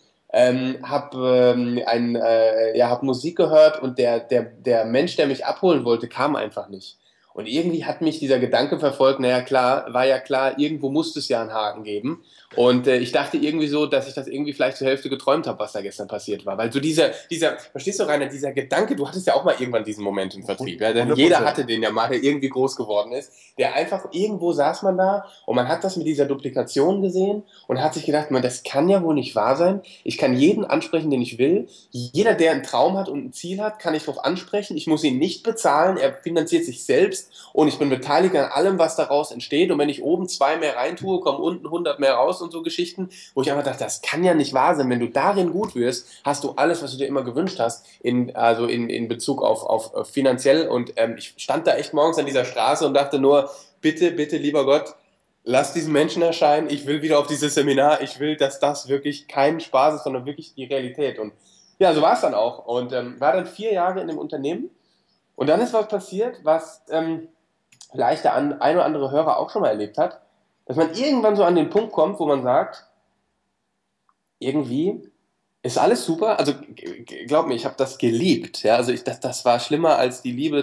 Hab Musik gehört und der Mensch, der mich abholen wollte, kam einfach nicht. Und irgendwie hat mich dieser Gedanke verfolgt, naja klar, war ja klar, irgendwo musste es ja einen Haken geben. Und ich dachte irgendwie so, dass ich das irgendwie vielleicht zur Hälfte geträumt habe, was da gestern passiert war. Weil so verstehst du, Rainer, dieser Gedanke, du hattest ja auch mal irgendwann diesen Moment im Vertrieb. Ja? Denn jeder hatte den ja mal, der irgendwie groß geworden ist. Der einfach, irgendwo saß man da und man hat das mit dieser Duplikation gesehen und hat sich gedacht, man, das kann ja wohl nicht wahr sein. Ich kann jeden ansprechen, den ich will. Jeder, der einen Traum hat und ein Ziel hat, kann ich darauf ansprechen. Ich muss ihn nicht bezahlen. Er finanziert sich selbst und ich bin beteiligt an allem, was daraus entsteht. Und wenn ich oben 2 mehr reintue, kommen unten 100 mehr raus und so Geschichten, wo ich einfach dachte, das kann ja nicht wahr sein. Wenn du darin gut wirst, hast du alles, was du dir immer gewünscht hast, in Bezug auf finanziell. Und ich stand da echt morgens an dieser Straße und dachte nur, bitte, bitte, lieber Gott, lass diesen Menschen erscheinen. Ich will wieder auf dieses Seminar. Ich will, dass das wirklich kein Spaß ist, sondern wirklich die Realität. Und ja, so war es dann auch. Und war dann 4 Jahre in dem Unternehmen. Und dann ist was passiert, was vielleicht der ein oder andere Hörer auch schon mal erlebt hat, dass man irgendwann so an den Punkt kommt, wo man sagt, irgendwie ist alles super. Also glaub mir, ich habe das geliebt. Ja, also das war schlimmer als die Liebe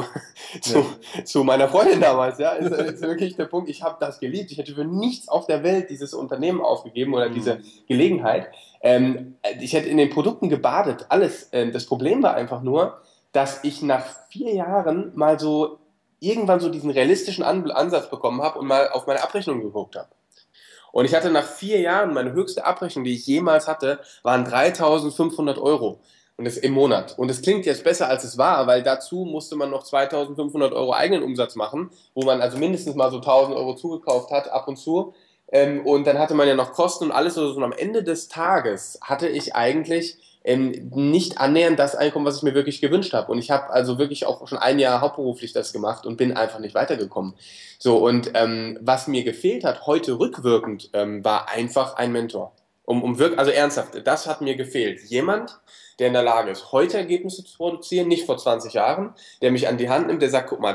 zu meiner Freundin damals. Ja, ist wirklich der Punkt. Ich habe das geliebt. Ich hätte für nichts auf der Welt dieses Unternehmen aufgegeben oder diese Gelegenheit. Ich hätte in den Produkten gebadet, alles. Das Problem war einfach nur, dass ich nach 4 Jahren mal so irgendwann so diesen realistischen Ansatz bekommen habe und mal auf meine Abrechnung geguckt habe. Und ich hatte nach 4 Jahren, meine höchste Abrechnung, die ich jemals hatte, waren 3.500 Euro. Und das im Monat. Und das klingt jetzt besser, als es war, weil dazu musste man noch 2.500 Euro eigenen Umsatz machen, wo man also mindestens mal so 1.000 Euro zugekauft hat, ab und zu. Und dann hatte man ja noch Kosten und alles. Und am Ende des Tages hatte ich eigentlich nicht annähernd das Einkommen, was ich mir wirklich gewünscht habe. Und ich habe also wirklich auch schon 1 Jahr hauptberuflich das gemacht und bin einfach nicht weitergekommen. So, und was mir gefehlt hat, heute rückwirkend, war einfach ein Mentor. Also ernsthaft, das hat mir gefehlt. Jemand, der in der Lage ist, heute Ergebnisse zu produzieren, nicht vor 20 Jahren, der mich an die Hand nimmt, der sagt, guck mal,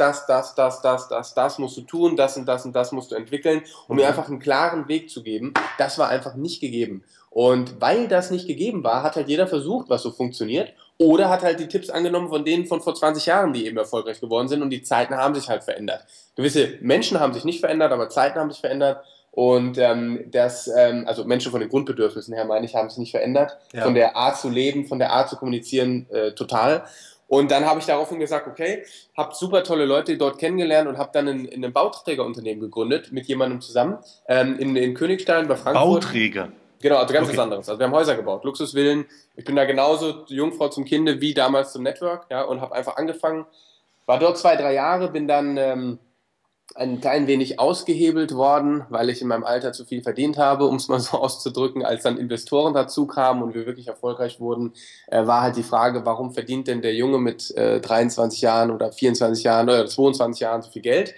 das musst du tun, das und das musst du entwickeln, um mir einfach einen klaren Weg zu geben. Das war einfach nicht gegeben. Und weil das nicht gegeben war, hat halt jeder versucht, was so funktioniert, oder hat halt die Tipps angenommen von denen von vor 20 Jahren, die eben erfolgreich geworden sind, und die Zeiten haben sich halt verändert. Gewisse Menschen haben sich nicht verändert, aber Zeiten haben sich verändert. Und also Menschen von den Grundbedürfnissen her, meine ich, haben sich nicht verändert. Ja. Von der Art zu leben, von der Art zu kommunizieren, total. Und dann habe ich daraufhin gesagt, okay, habe super tolle Leute dort kennengelernt und habe dann in einem Bauträgerunternehmen gegründet, mit jemandem zusammen, in Königstein bei Frankfurt. Bauträger? Genau, also ganz was anderes. Also wir haben Häuser gebaut, Luxusvillen. Ich bin da genauso Jungfrau zum Kinde wie damals zum Network, ja, und habe einfach angefangen. War dort 2, 3 Jahre, bin dann ein klein wenig ausgehebelt worden, weil ich in meinem Alter zu viel verdient habe, um es mal so auszudrücken. Als dann Investoren dazu kamen und wir wirklich erfolgreich wurden, war halt die Frage, warum verdient denn der Junge mit 23 Jahren oder 24 Jahren oder 22 Jahren so viel Geld?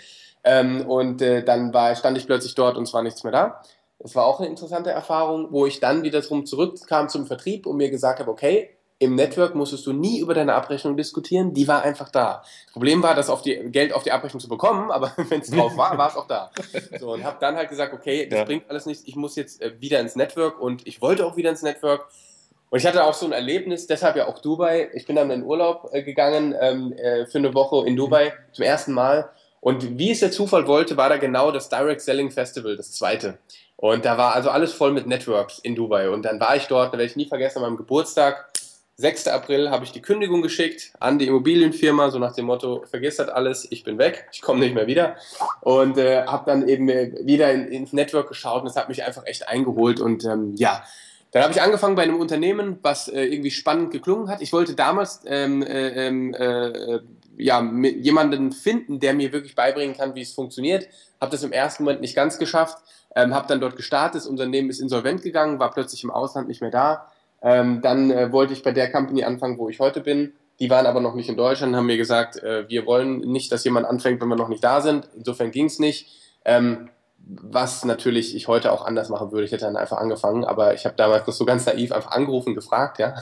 Dann stand ich plötzlich dort und es war nichts mehr da. Das war auch eine interessante Erfahrung, wo ich dann wiederum zurückkam zum Vertrieb und mir gesagt habe, okay, im Network musstest du nie über deine Abrechnung diskutieren, die war einfach da. Das Problem war, das Geld auf die Abrechnung zu bekommen, aber wenn es drauf war, war es auch da. So, und habe dann halt gesagt, okay, das bringt alles nichts, ich muss jetzt wieder ins Network und ich wollte auch wieder ins Network. Und ich hatte auch so ein Erlebnis, deshalb ja auch Dubai. Ich bin dann in Urlaub gegangen für eine Woche in Dubai zum ersten Mal. Und wie es der Zufall wollte, war da genau das Direct Selling Festival, das zweite. Und da war also alles voll mit Networks in Dubai. Und dann war ich dort, da werde ich nie vergessen, an meinem Geburtstag, 6. April, habe ich die Kündigung geschickt an die Immobilienfirma, so nach dem Motto, vergiss das alles, ich bin weg, ich komme nicht mehr wieder. Und habe dann eben wieder ins Network geschaut und es hat mich einfach echt eingeholt. Und Dann habe ich angefangen bei einem Unternehmen, was irgendwie spannend geklungen hat. Ich wollte damals ja, jemanden finden, der mir wirklich beibringen kann, wie es funktioniert. Habe das im ersten Moment nicht ganz geschafft. Habe dann dort gestartet. Das Unternehmen ist insolvent gegangen, war plötzlich im Ausland nicht mehr da. Dann wollte ich bei der Company anfangen, wo ich heute bin. Die waren aber noch nicht in Deutschland, haben mir gesagt, wir wollen nicht, dass jemand anfängt, wenn wir noch nicht da sind. Insofern ging es nicht. Was natürlich ich heute auch anders machen würde. Ich hätte dann einfach angefangen, aber ich habe damals noch so ganz naiv einfach angerufen, gefragt, ja.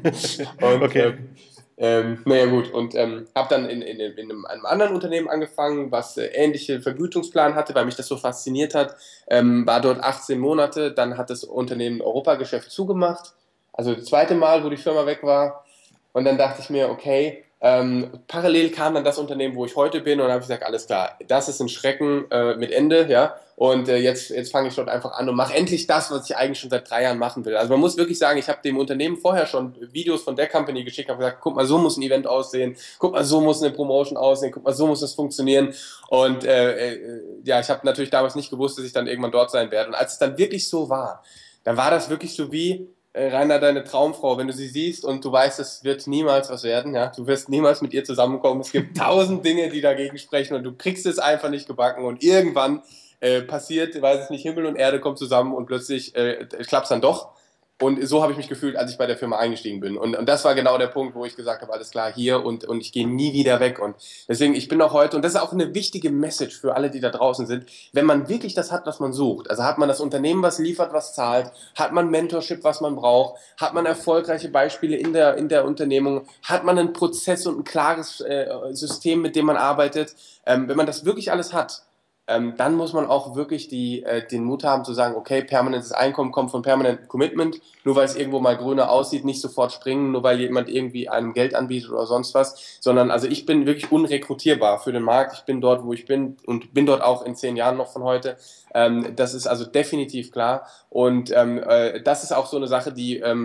Und Okay. naja gut, und habe dann in einem anderen Unternehmen angefangen, was ähnliche Vergütungsplan hatte, weil mich das so fasziniert hat. War dort 18 Monate, dann hat das Unternehmen Europageschäft zugemacht. Also das zweite Mal, wo die Firma weg war. Und dann dachte ich mir, okay, parallel kam dann das Unternehmen, wo ich heute bin, und habe ich gesagt, alles klar, das ist ein Schrecken mit Ende, ja. Und jetzt fange ich dort einfach an und mache endlich das, was ich eigentlich schon seit 3 Jahren machen will. Also man muss wirklich sagen, ich habe dem Unternehmen vorher schon Videos von der Company geschickt, habe gesagt, guck mal, so muss ein Event aussehen, guck mal, so muss eine Promotion aussehen, guck mal, so muss das funktionieren. Und ja, ich habe natürlich damals nicht gewusst, dass ich dann irgendwann dort sein werde. Und als es dann wirklich so war, dann war das wirklich so wie Rainer, deine Traumfrau, wenn du sie siehst und du weißt, es wird niemals was werden, ja, du wirst niemals mit ihr zusammenkommen. Es gibt 1000 Dinge, die dagegen sprechen, und du kriegst es einfach nicht gebacken, und irgendwann passiert, weiß ich nicht, Himmel und Erde kommen zusammen und plötzlich klappt es dann doch. Und so habe ich mich gefühlt, als ich bei der Firma eingestiegen bin. Und das war genau der Punkt, wo ich gesagt habe, alles klar, hier, und ich gehe nie wieder weg. Und deswegen, ich bin auch heute, und das ist auch eine wichtige Message für alle, die da draußen sind, wenn man wirklich das hat, was man sucht, also hat man das Unternehmen, was liefert, was zahlt, hat man Mentorship, was man braucht, hat man erfolgreiche Beispiele in der Unternehmung, hat man einen Prozess und ein klares System, mit dem man arbeitet, wenn man das wirklich alles hat, dann muss man auch wirklich den Mut haben zu sagen, okay, permanentes Einkommen kommt von permanentem Commitment, nur weil es irgendwo mal grüner aussieht, nicht sofort springen, nur weil jemand irgendwie einem Geld anbietet oder sonst was, sondern also ich bin wirklich unrekrutierbar für den Markt, ich bin dort, wo ich bin, und bin dort auch in 10 Jahren noch von heute, das ist also definitiv klar, und das ist auch so eine Sache,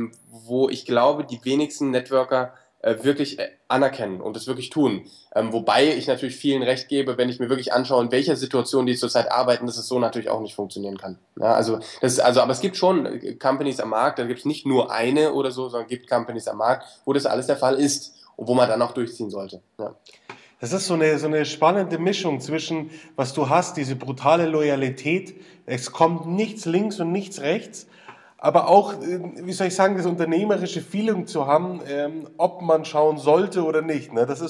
wo ich glaube, die wenigsten Networker wirklich anerkennen und es wirklich tun. Wobei ich natürlich vielen recht gebe, wenn ich mir wirklich anschaue, in welcher Situation die zurzeit arbeiten, dass es so natürlich auch nicht funktionieren kann. Ja, aber es gibt schon Companies am Markt, da gibt es nicht nur eine oder so, sondern es gibt Companies am Markt, wo das alles der Fall ist und wo man dann auch durchziehen sollte. Ja. Das ist so eine spannende Mischung zwischen, was du hast, diese brutale Loyalität, es kommt nichts links und nichts rechts, aber auch, wie soll ich sagen, das unternehmerische Feeling zu haben, ob man schauen sollte oder nicht. Ne? Das ist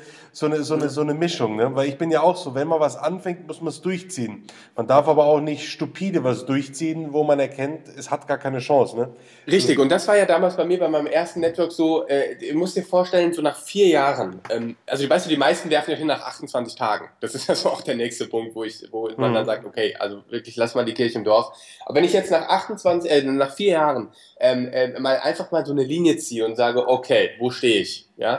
so eine Mischung. Ne? Weil ich bin ja auch so, wenn man was anfängt, muss man es durchziehen. Man darf aber auch nicht stupide was durchziehen, wo man erkennt, es hat gar keine Chance. Ne? Richtig, und das war ja damals bei mir bei meinem ersten Network so, du musst dir vorstellen, so nach 4 Jahren, also weißt du, die meisten werfen ja hin nach 28 Tagen. Das ist also auch der nächste Punkt, wo man dann sagt, okay, also wirklich, lass mal die Kirche im Dorf. Aber wenn ich jetzt nach 4 Jahren mal einfach mal so eine Linie ziehe und sage, okay, wo stehe ich? Ja,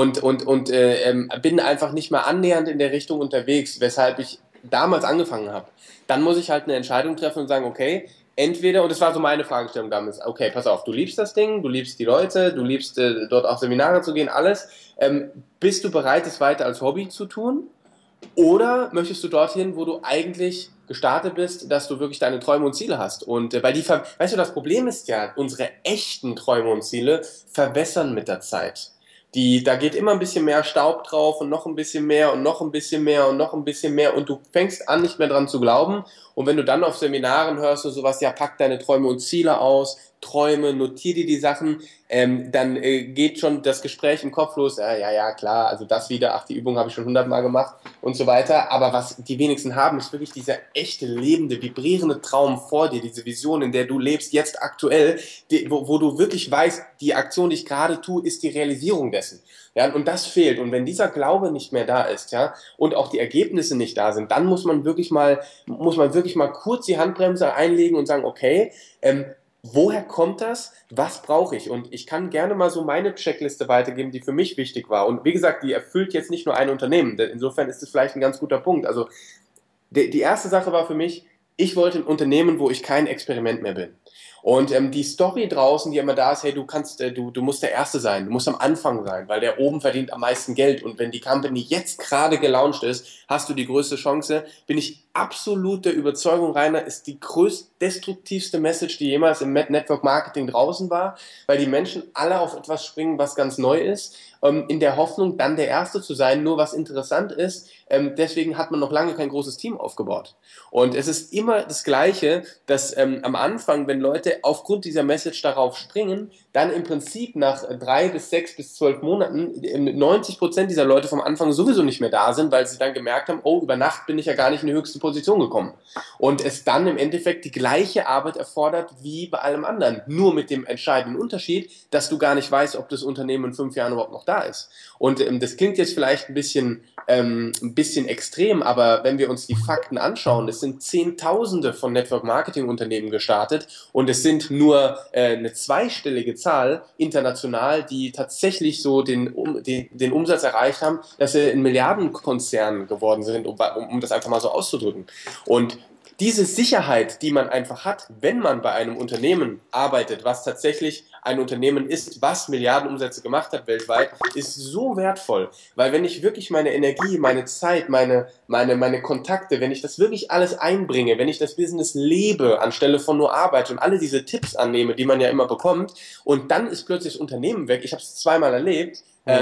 und bin einfach nicht mehr annähernd in der Richtung unterwegs, weshalb ich damals angefangen habe. Dann muss ich halt eine Entscheidung treffen und sagen, okay, entweder, und das war so meine Fragestellung damals, okay, pass auf, du liebst das Ding, du liebst die Leute, du liebst dort auch Seminare zu gehen, alles. Bist du bereit, es weiter als Hobby zu tun? Oder möchtest du dorthin, wo du eigentlich gestartet bist, dass du wirklich deine Träume und Ziele hast? Und weißt du, das Problem ist ja, unsere echten Träume und Ziele verwässern mit der Zeit. Da geht immer ein bisschen mehr Staub drauf und noch ein bisschen mehr und noch ein bisschen mehr und noch ein bisschen mehr, und du fängst an, nicht mehr dran zu glauben. Und wenn du dann auf Seminaren hörst und sowas, ja, pack deine Träume und Ziele aus, Träume, notier dir die Sachen, dann geht schon das Gespräch im Kopf los, ja, klar, also das wieder, ach, die Übung habe ich schon 100 Mal gemacht und so weiter. Aber was die wenigsten haben, ist wirklich dieser echte, lebende, vibrierende Traum vor dir, diese Vision, in der du lebst, jetzt aktuell, wo du wirklich weißt, die Aktion, die ich gerade tue, ist die Realisierung dessen. Ja, und das fehlt. Und wenn dieser Glaube nicht mehr da ist, ja, und auch die Ergebnisse nicht da sind, dann muss man wirklich mal kurz die Handbremse einlegen und sagen, okay, woher kommt das? Was brauche ich? Und ich kann gerne mal so meine Checkliste weitergeben, die für mich wichtig war. Und wie gesagt, die erfüllt jetzt nicht nur ein Unternehmen. Insofern ist es vielleicht ein ganz guter Punkt. Also die erste Sache war für mich, ich wollte ein Unternehmen, wo ich kein Experiment mehr bin. Und die Story draußen, die immer da ist, hey, du musst der Erste sein, du musst am Anfang sein, weil der oben verdient am meisten Geld. Und wenn die Company jetzt gerade gelauncht ist, hast du die größte Chance. Bin ich absolut der Überzeugung, Rainer, ist die größtdestruktivste Message, die jemals im Network Marketing draußen war, weil die Menschen alle auf etwas springen, was ganz neu ist, in der Hoffnung, dann der Erste zu sein. Nur was interessant ist, deswegen hat man noch lange kein großes Team aufgebaut. Und es ist immer das Gleiche, dass am Anfang, wenn Leute aufgrund dieser Message darauf springen, dann im Prinzip nach 3 bis 6 bis 12 Monaten 90% dieser Leute vom Anfang sowieso nicht mehr da sind, weil sie dann gemerkt haben, oh, über Nacht bin ich ja gar nicht in die höchste Position gekommen. Und es dann im Endeffekt die gleiche Arbeit erfordert wie bei allem anderen. Nur mit dem entscheidenden Unterschied, dass du gar nicht weißt, ob das Unternehmen in 5 Jahren überhaupt noch da ist. Und das klingt jetzt vielleicht ein bisschen extrem, aber wenn wir uns die Fakten anschauen, es sind Zehntausende von Network-Marketing-Unternehmen gestartet und es sind nur eine zweistellige Zahl international, die tatsächlich so den Umsatz erreicht haben, dass sie ein Milliardenkonzern geworden sind, um das einfach mal so auszudrücken. Und diese Sicherheit, die man einfach hat, wenn man bei einem Unternehmen arbeitet, was tatsächlich ein Unternehmen ist, was Milliardenumsätze gemacht hat weltweit, ist so wertvoll. Weil wenn ich wirklich meine Energie, meine Zeit, meine Kontakte, wenn ich das wirklich alles einbringe, wenn ich das Business lebe, anstelle von nur Arbeit und alle diese Tipps annehme, die man ja immer bekommt, und dann ist plötzlich das Unternehmen weg, ich habe es zweimal erlebt,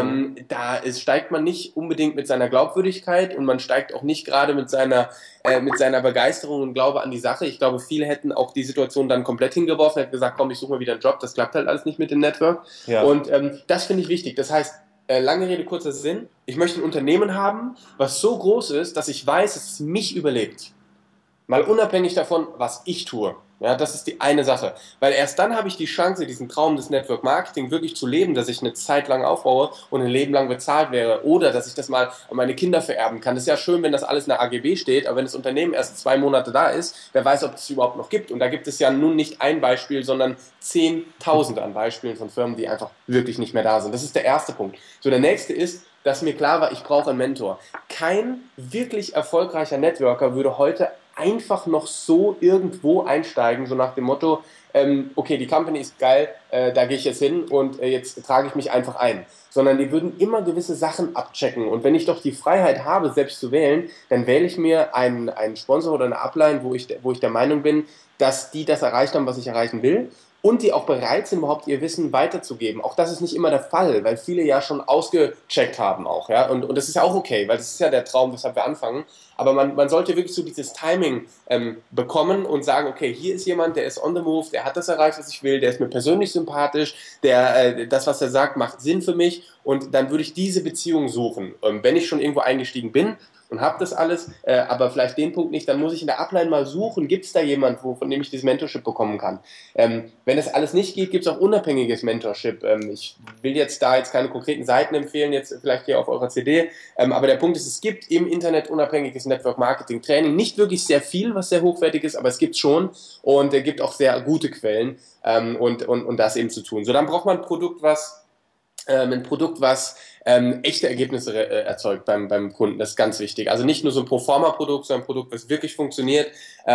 steigt man nicht unbedingt mit seiner Glaubwürdigkeit und man steigt auch nicht gerade mit seiner Begeisterung und Glaube an die Sache. Ich glaube, viele hätten auch die Situation dann komplett hingeworfen, hätten gesagt, komm, ich suche mal wieder einen Job, das klappt halt alles nicht mit dem Network. Ja. Und das finde ich wichtig. Das heißt, lange Rede, kurzer Sinn, ich möchte ein Unternehmen haben, was so groß ist, dass ich weiß, dass es mich überlebt. Mal unabhängig davon, was ich tue. Ja, das ist die eine Sache. Weil erst dann habe ich die Chance, diesen Traum des Network Marketing wirklich zu leben, dass ich eine Zeit lang aufbaue und ein Leben lang bezahlt wäre. Oder dass ich das mal an meine Kinder vererben kann. Das ist ja schön, wenn das alles in der AGB steht, aber wenn das Unternehmen erst 2 Monate da ist, wer weiß, ob es überhaupt noch gibt. Und da gibt es ja nun nicht ein Beispiel, sondern Zehntausende an Beispielen von Firmen, die einfach wirklich nicht mehr da sind. Das ist der erste Punkt. So, der nächste ist, dass mir klar war, ich brauche einen Mentor. Kein wirklich erfolgreicher Networker würde heute einfach noch so irgendwo einsteigen, so nach dem Motto, okay, die Company ist geil, da gehe ich jetzt hin und jetzt trage ich mich einfach ein. Sondern die würden immer gewisse Sachen abchecken. Und wenn ich doch die Freiheit habe, selbst zu wählen, dann wähle ich mir einen Sponsor oder eine Upline, wo ich der Meinung bin, dass die das erreicht haben, was ich erreichen will. Und die auch bereit sind, überhaupt ihr Wissen weiterzugeben. Auch das ist nicht immer der Fall, weil viele ja schon ausgecheckt haben auch. Ja? Und das ist ja auch okay, weil das ist ja der Traum, weshalb wir anfangen. Aber man sollte wirklich so dieses Timing bekommen und sagen, okay, hier ist jemand, der ist on the move, der hat das erreicht, was ich will, der ist mir persönlich sympathisch, das, was er sagt, macht Sinn für mich. Und dann würde ich diese Beziehung suchen. Wenn ich schon irgendwo eingestiegen bin und habe das alles, aber vielleicht den Punkt nicht, dann muss ich in der Upline mal suchen, gibt es da jemand, von dem ich dieses Mentorship bekommen kann. Wenn das alles nicht geht, gibt es auch unabhängiges Mentorship. Ich will jetzt keine konkreten Seiten empfehlen, jetzt vielleicht hier auf eurer CD, aber der Punkt ist, es gibt im Internet unabhängiges Network Marketing Training, nicht wirklich sehr viel, was sehr hochwertig ist, aber es gibt schon und es gibt auch sehr gute Quellen und das eben zu tun. So, dann braucht man ein Produkt, was echte Ergebnisse erzeugt beim Kunden. Das ist ganz wichtig. Also nicht nur so ein Proforma-Produkt, sondern ein Produkt, was wirklich funktioniert.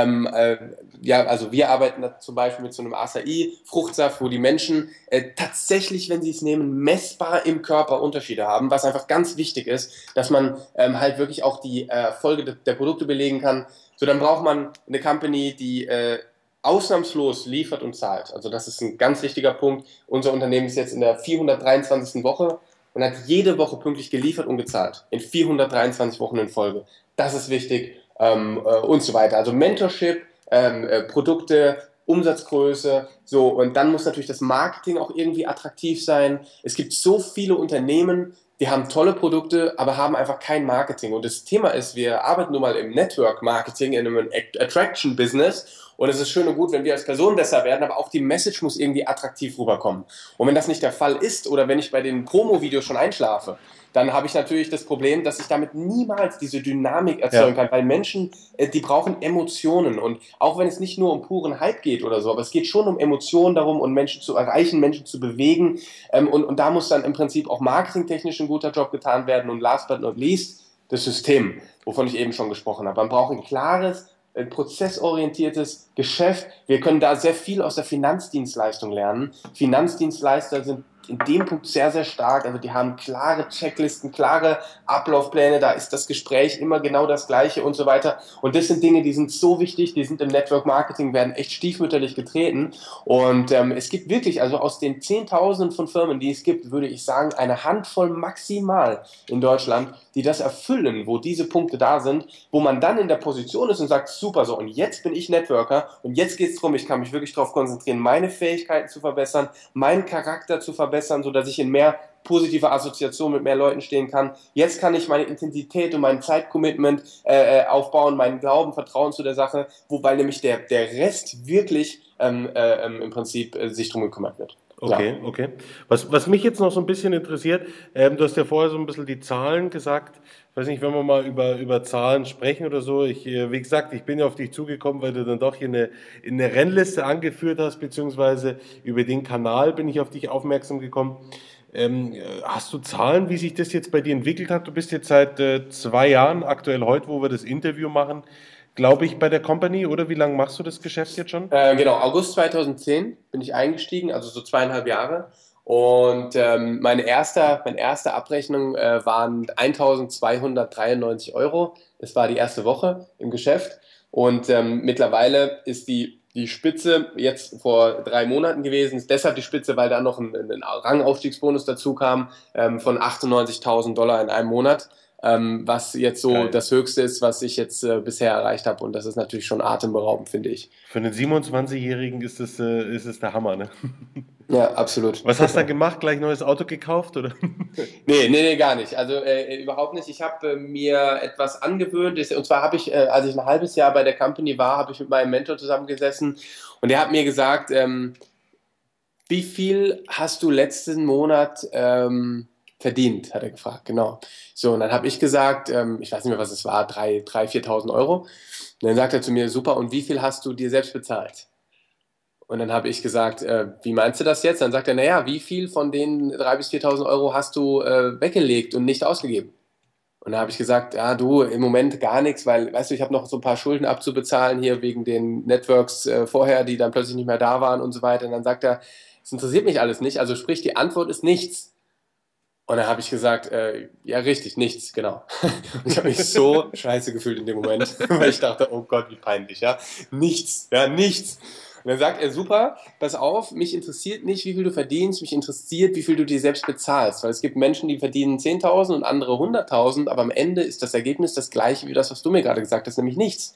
Also wir arbeiten da zum Beispiel mit so einem Acai-Fruchtsaft, wo die Menschen tatsächlich, wenn sie es nehmen, messbar im Körper Unterschiede haben, was einfach ganz wichtig ist, dass man halt wirklich auch die Erfolge der Produkte belegen kann. So, dann braucht man eine Company, die ausnahmslos liefert und zahlt. Also das ist ein ganz wichtiger Punkt. Unser Unternehmen ist jetzt in der 423. Woche und hat jede Woche pünktlich geliefert und gezahlt. In 423 Wochen in Folge. Das ist wichtig und so weiter. Also Mentorship, Produkte, Umsatzgröße, so, und dann muss natürlich das Marketing auch irgendwie attraktiv sein. Es gibt so viele Unternehmen, die haben tolle Produkte, aber haben einfach kein Marketing. Und das Thema ist, wir arbeiten nun mal im Network Marketing, in einem Attraction Business. Und es ist schön und gut, wenn wir als Person besser werden, aber auch die Message muss irgendwie attraktiv rüberkommen. Und wenn das nicht der Fall ist oder wenn ich bei den Promo-Videos schon einschlafe, dann habe ich natürlich das Problem, dass ich damit niemals diese Dynamik erzeugen kann, weil Menschen, die brauchen Emotionen, und auch wenn es nicht nur um puren Hype geht oder so, aber es geht schon um Emotionen darum, um Menschen zu erreichen, Menschen zu bewegen, und da muss dann im Prinzip auch marketingtechnisch ein guter Job getan werden, und last but not least das System, wovon ich eben schon gesprochen habe. Man braucht ein klares, ein prozessorientiertes Geschäft. Wir können da sehr viel aus der Finanzdienstleistung lernen. Finanzdienstleister sind in dem Punkt sehr, sehr stark. Also die haben klare Checklisten, klare Ablaufpläne, da ist das Gespräch immer genau das Gleiche und so weiter. Und das sind Dinge, die sind so wichtig, die sind im Network Marketing, werden echt stiefmütterlich getreten. Und es gibt wirklich, also aus den Zehntausenden von Firmen, die es gibt, würde ich sagen, eine Handvoll maximal in Deutschland, die das erfüllen, wo diese Punkte da sind, wo man dann in der Position ist und sagt, super, so, und jetzt bin ich Networker und jetzt geht es darum, ich kann mich wirklich darauf konzentrieren, meine Fähigkeiten zu verbessern, meinen Charakter zu verbessern, sodass ich in mehr positive Assoziation mit mehr Leuten stehen kann. Jetzt kann ich meine Intensität und mein Zeitcommitment aufbauen, meinen Glauben, Vertrauen zu der Sache, wobei nämlich der Rest wirklich im Prinzip sich drum gekümmert wird. Okay, Ja. okay. Was mich jetzt noch so ein bisschen interessiert, du hast ja vorher so ein bisschen die Zahlen gesagt. Ich weiß nicht, wenn wir mal über Zahlen sprechen oder so. Wie gesagt, ich bin ja auf dich zugekommen, weil du dann doch hier in eine Rennliste angeführt hast, beziehungsweise über den Kanal bin ich auf dich aufmerksam gekommen. Hast du Zahlen, wie sich das jetzt bei dir entwickelt hat? Du bist jetzt seit 2 Jahren, aktuell heute, wo wir das Interview machen, glaube ich, bei der Company, oder wie lange machst du das Geschäft jetzt schon? Genau, August 2010 bin ich eingestiegen, also so 2,5 Jahre. Und meine erste Abrechnung waren 1.293 Euro. Das war die erste Woche im Geschäft. Und mittlerweile ist die Spitze jetzt vor 3 Monaten gewesen. Ist deshalb die Spitze, weil da noch ein Rangaufstiegsbonus dazu kam von 98.000 Dollar in einem Monat. Was jetzt so Geil. das Höchste ist, was ich jetzt bisher erreicht habe. Und das ist natürlich schon atemberaubend, finde ich. Für einen 27-Jährigen ist es der Hammer, ne? Ja, absolut. Was hast du da gemacht? Gleich neues Auto gekauft, oder? Nee, gar nicht. Also überhaupt nicht. Ich habe mir etwas angewöhnt. Und zwar habe ich, als ich ein halbes Jahr bei der Company war, habe ich mit meinem Mentor zusammengesessen und der hat mir gesagt, wie viel hast du letzten Monat verdient, hat er gefragt, genau. So, und dann habe ich gesagt, ich weiß nicht mehr, was es war, 4.000 Euro. Und dann sagt er zu mir, super, und wie viel hast du dir selbst bezahlt? Und dann habe ich gesagt, wie meinst du das jetzt? Dann sagt er, naja, wie viel von den 3.000 bis 4.000 Euro hast du weggelegt und nicht ausgegeben? Und da habe ich gesagt, ja, du, im Moment gar nichts, weil, weißt du, ich habe noch so ein paar Schulden abzubezahlen hier wegen den Networks vorher, die dann plötzlich nicht mehr da waren und so weiter. Und dann sagt er, es interessiert mich alles nicht. Also sprich, die Antwort ist nichts. Und dann habe ich gesagt, ja, richtig, nichts, genau. Und ich habe mich so scheiße gefühlt in dem Moment, weil ich dachte, oh Gott, wie peinlich, ja. Nichts, ja, nichts. Und dann sagt er, super, pass auf, mich interessiert nicht, wie viel du verdienst, mich interessiert, wie viel du dir selbst bezahlst. Weil es gibt Menschen, die verdienen 10.000 und andere 100.000, aber am Ende ist das Ergebnis das gleiche wie das, was du mir gerade gesagt hast, nämlich nichts.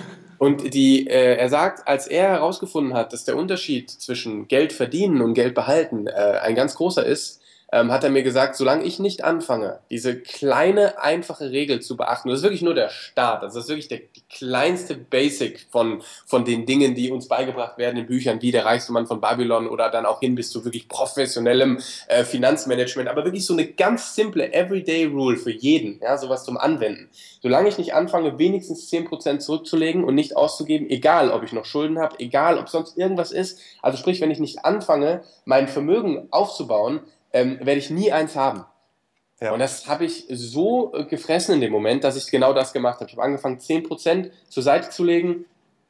Und er sagt, als er herausgefunden hat, dass der Unterschied zwischen Geld verdienen und Geld behalten ein ganz großer ist, hat er mir gesagt, solange ich nicht anfange, diese kleine, einfache Regel zu beachten, das ist wirklich nur der Start, also das ist wirklich die kleinste Basic von den Dingen, die uns beigebracht werden in Büchern, wie der reichste Mann von Babylon oder dann auch hin bis zu wirklich professionellem Finanzmanagement, aber wirklich so eine ganz simple Everyday Rule für jeden, ja, sowas zum Anwenden. Solange ich nicht anfange, wenigstens 10% zurückzulegen und nicht auszugeben, egal ob ich noch Schulden habe, egal ob sonst irgendwas ist, also sprich, wenn ich nicht anfange, mein Vermögen aufzubauen, werde ich nie eins haben. Und Ja. das habe ich so gefressen in dem Moment, dass ich genau das gemacht habe. Ich habe angefangen, 10% zur Seite zu legen.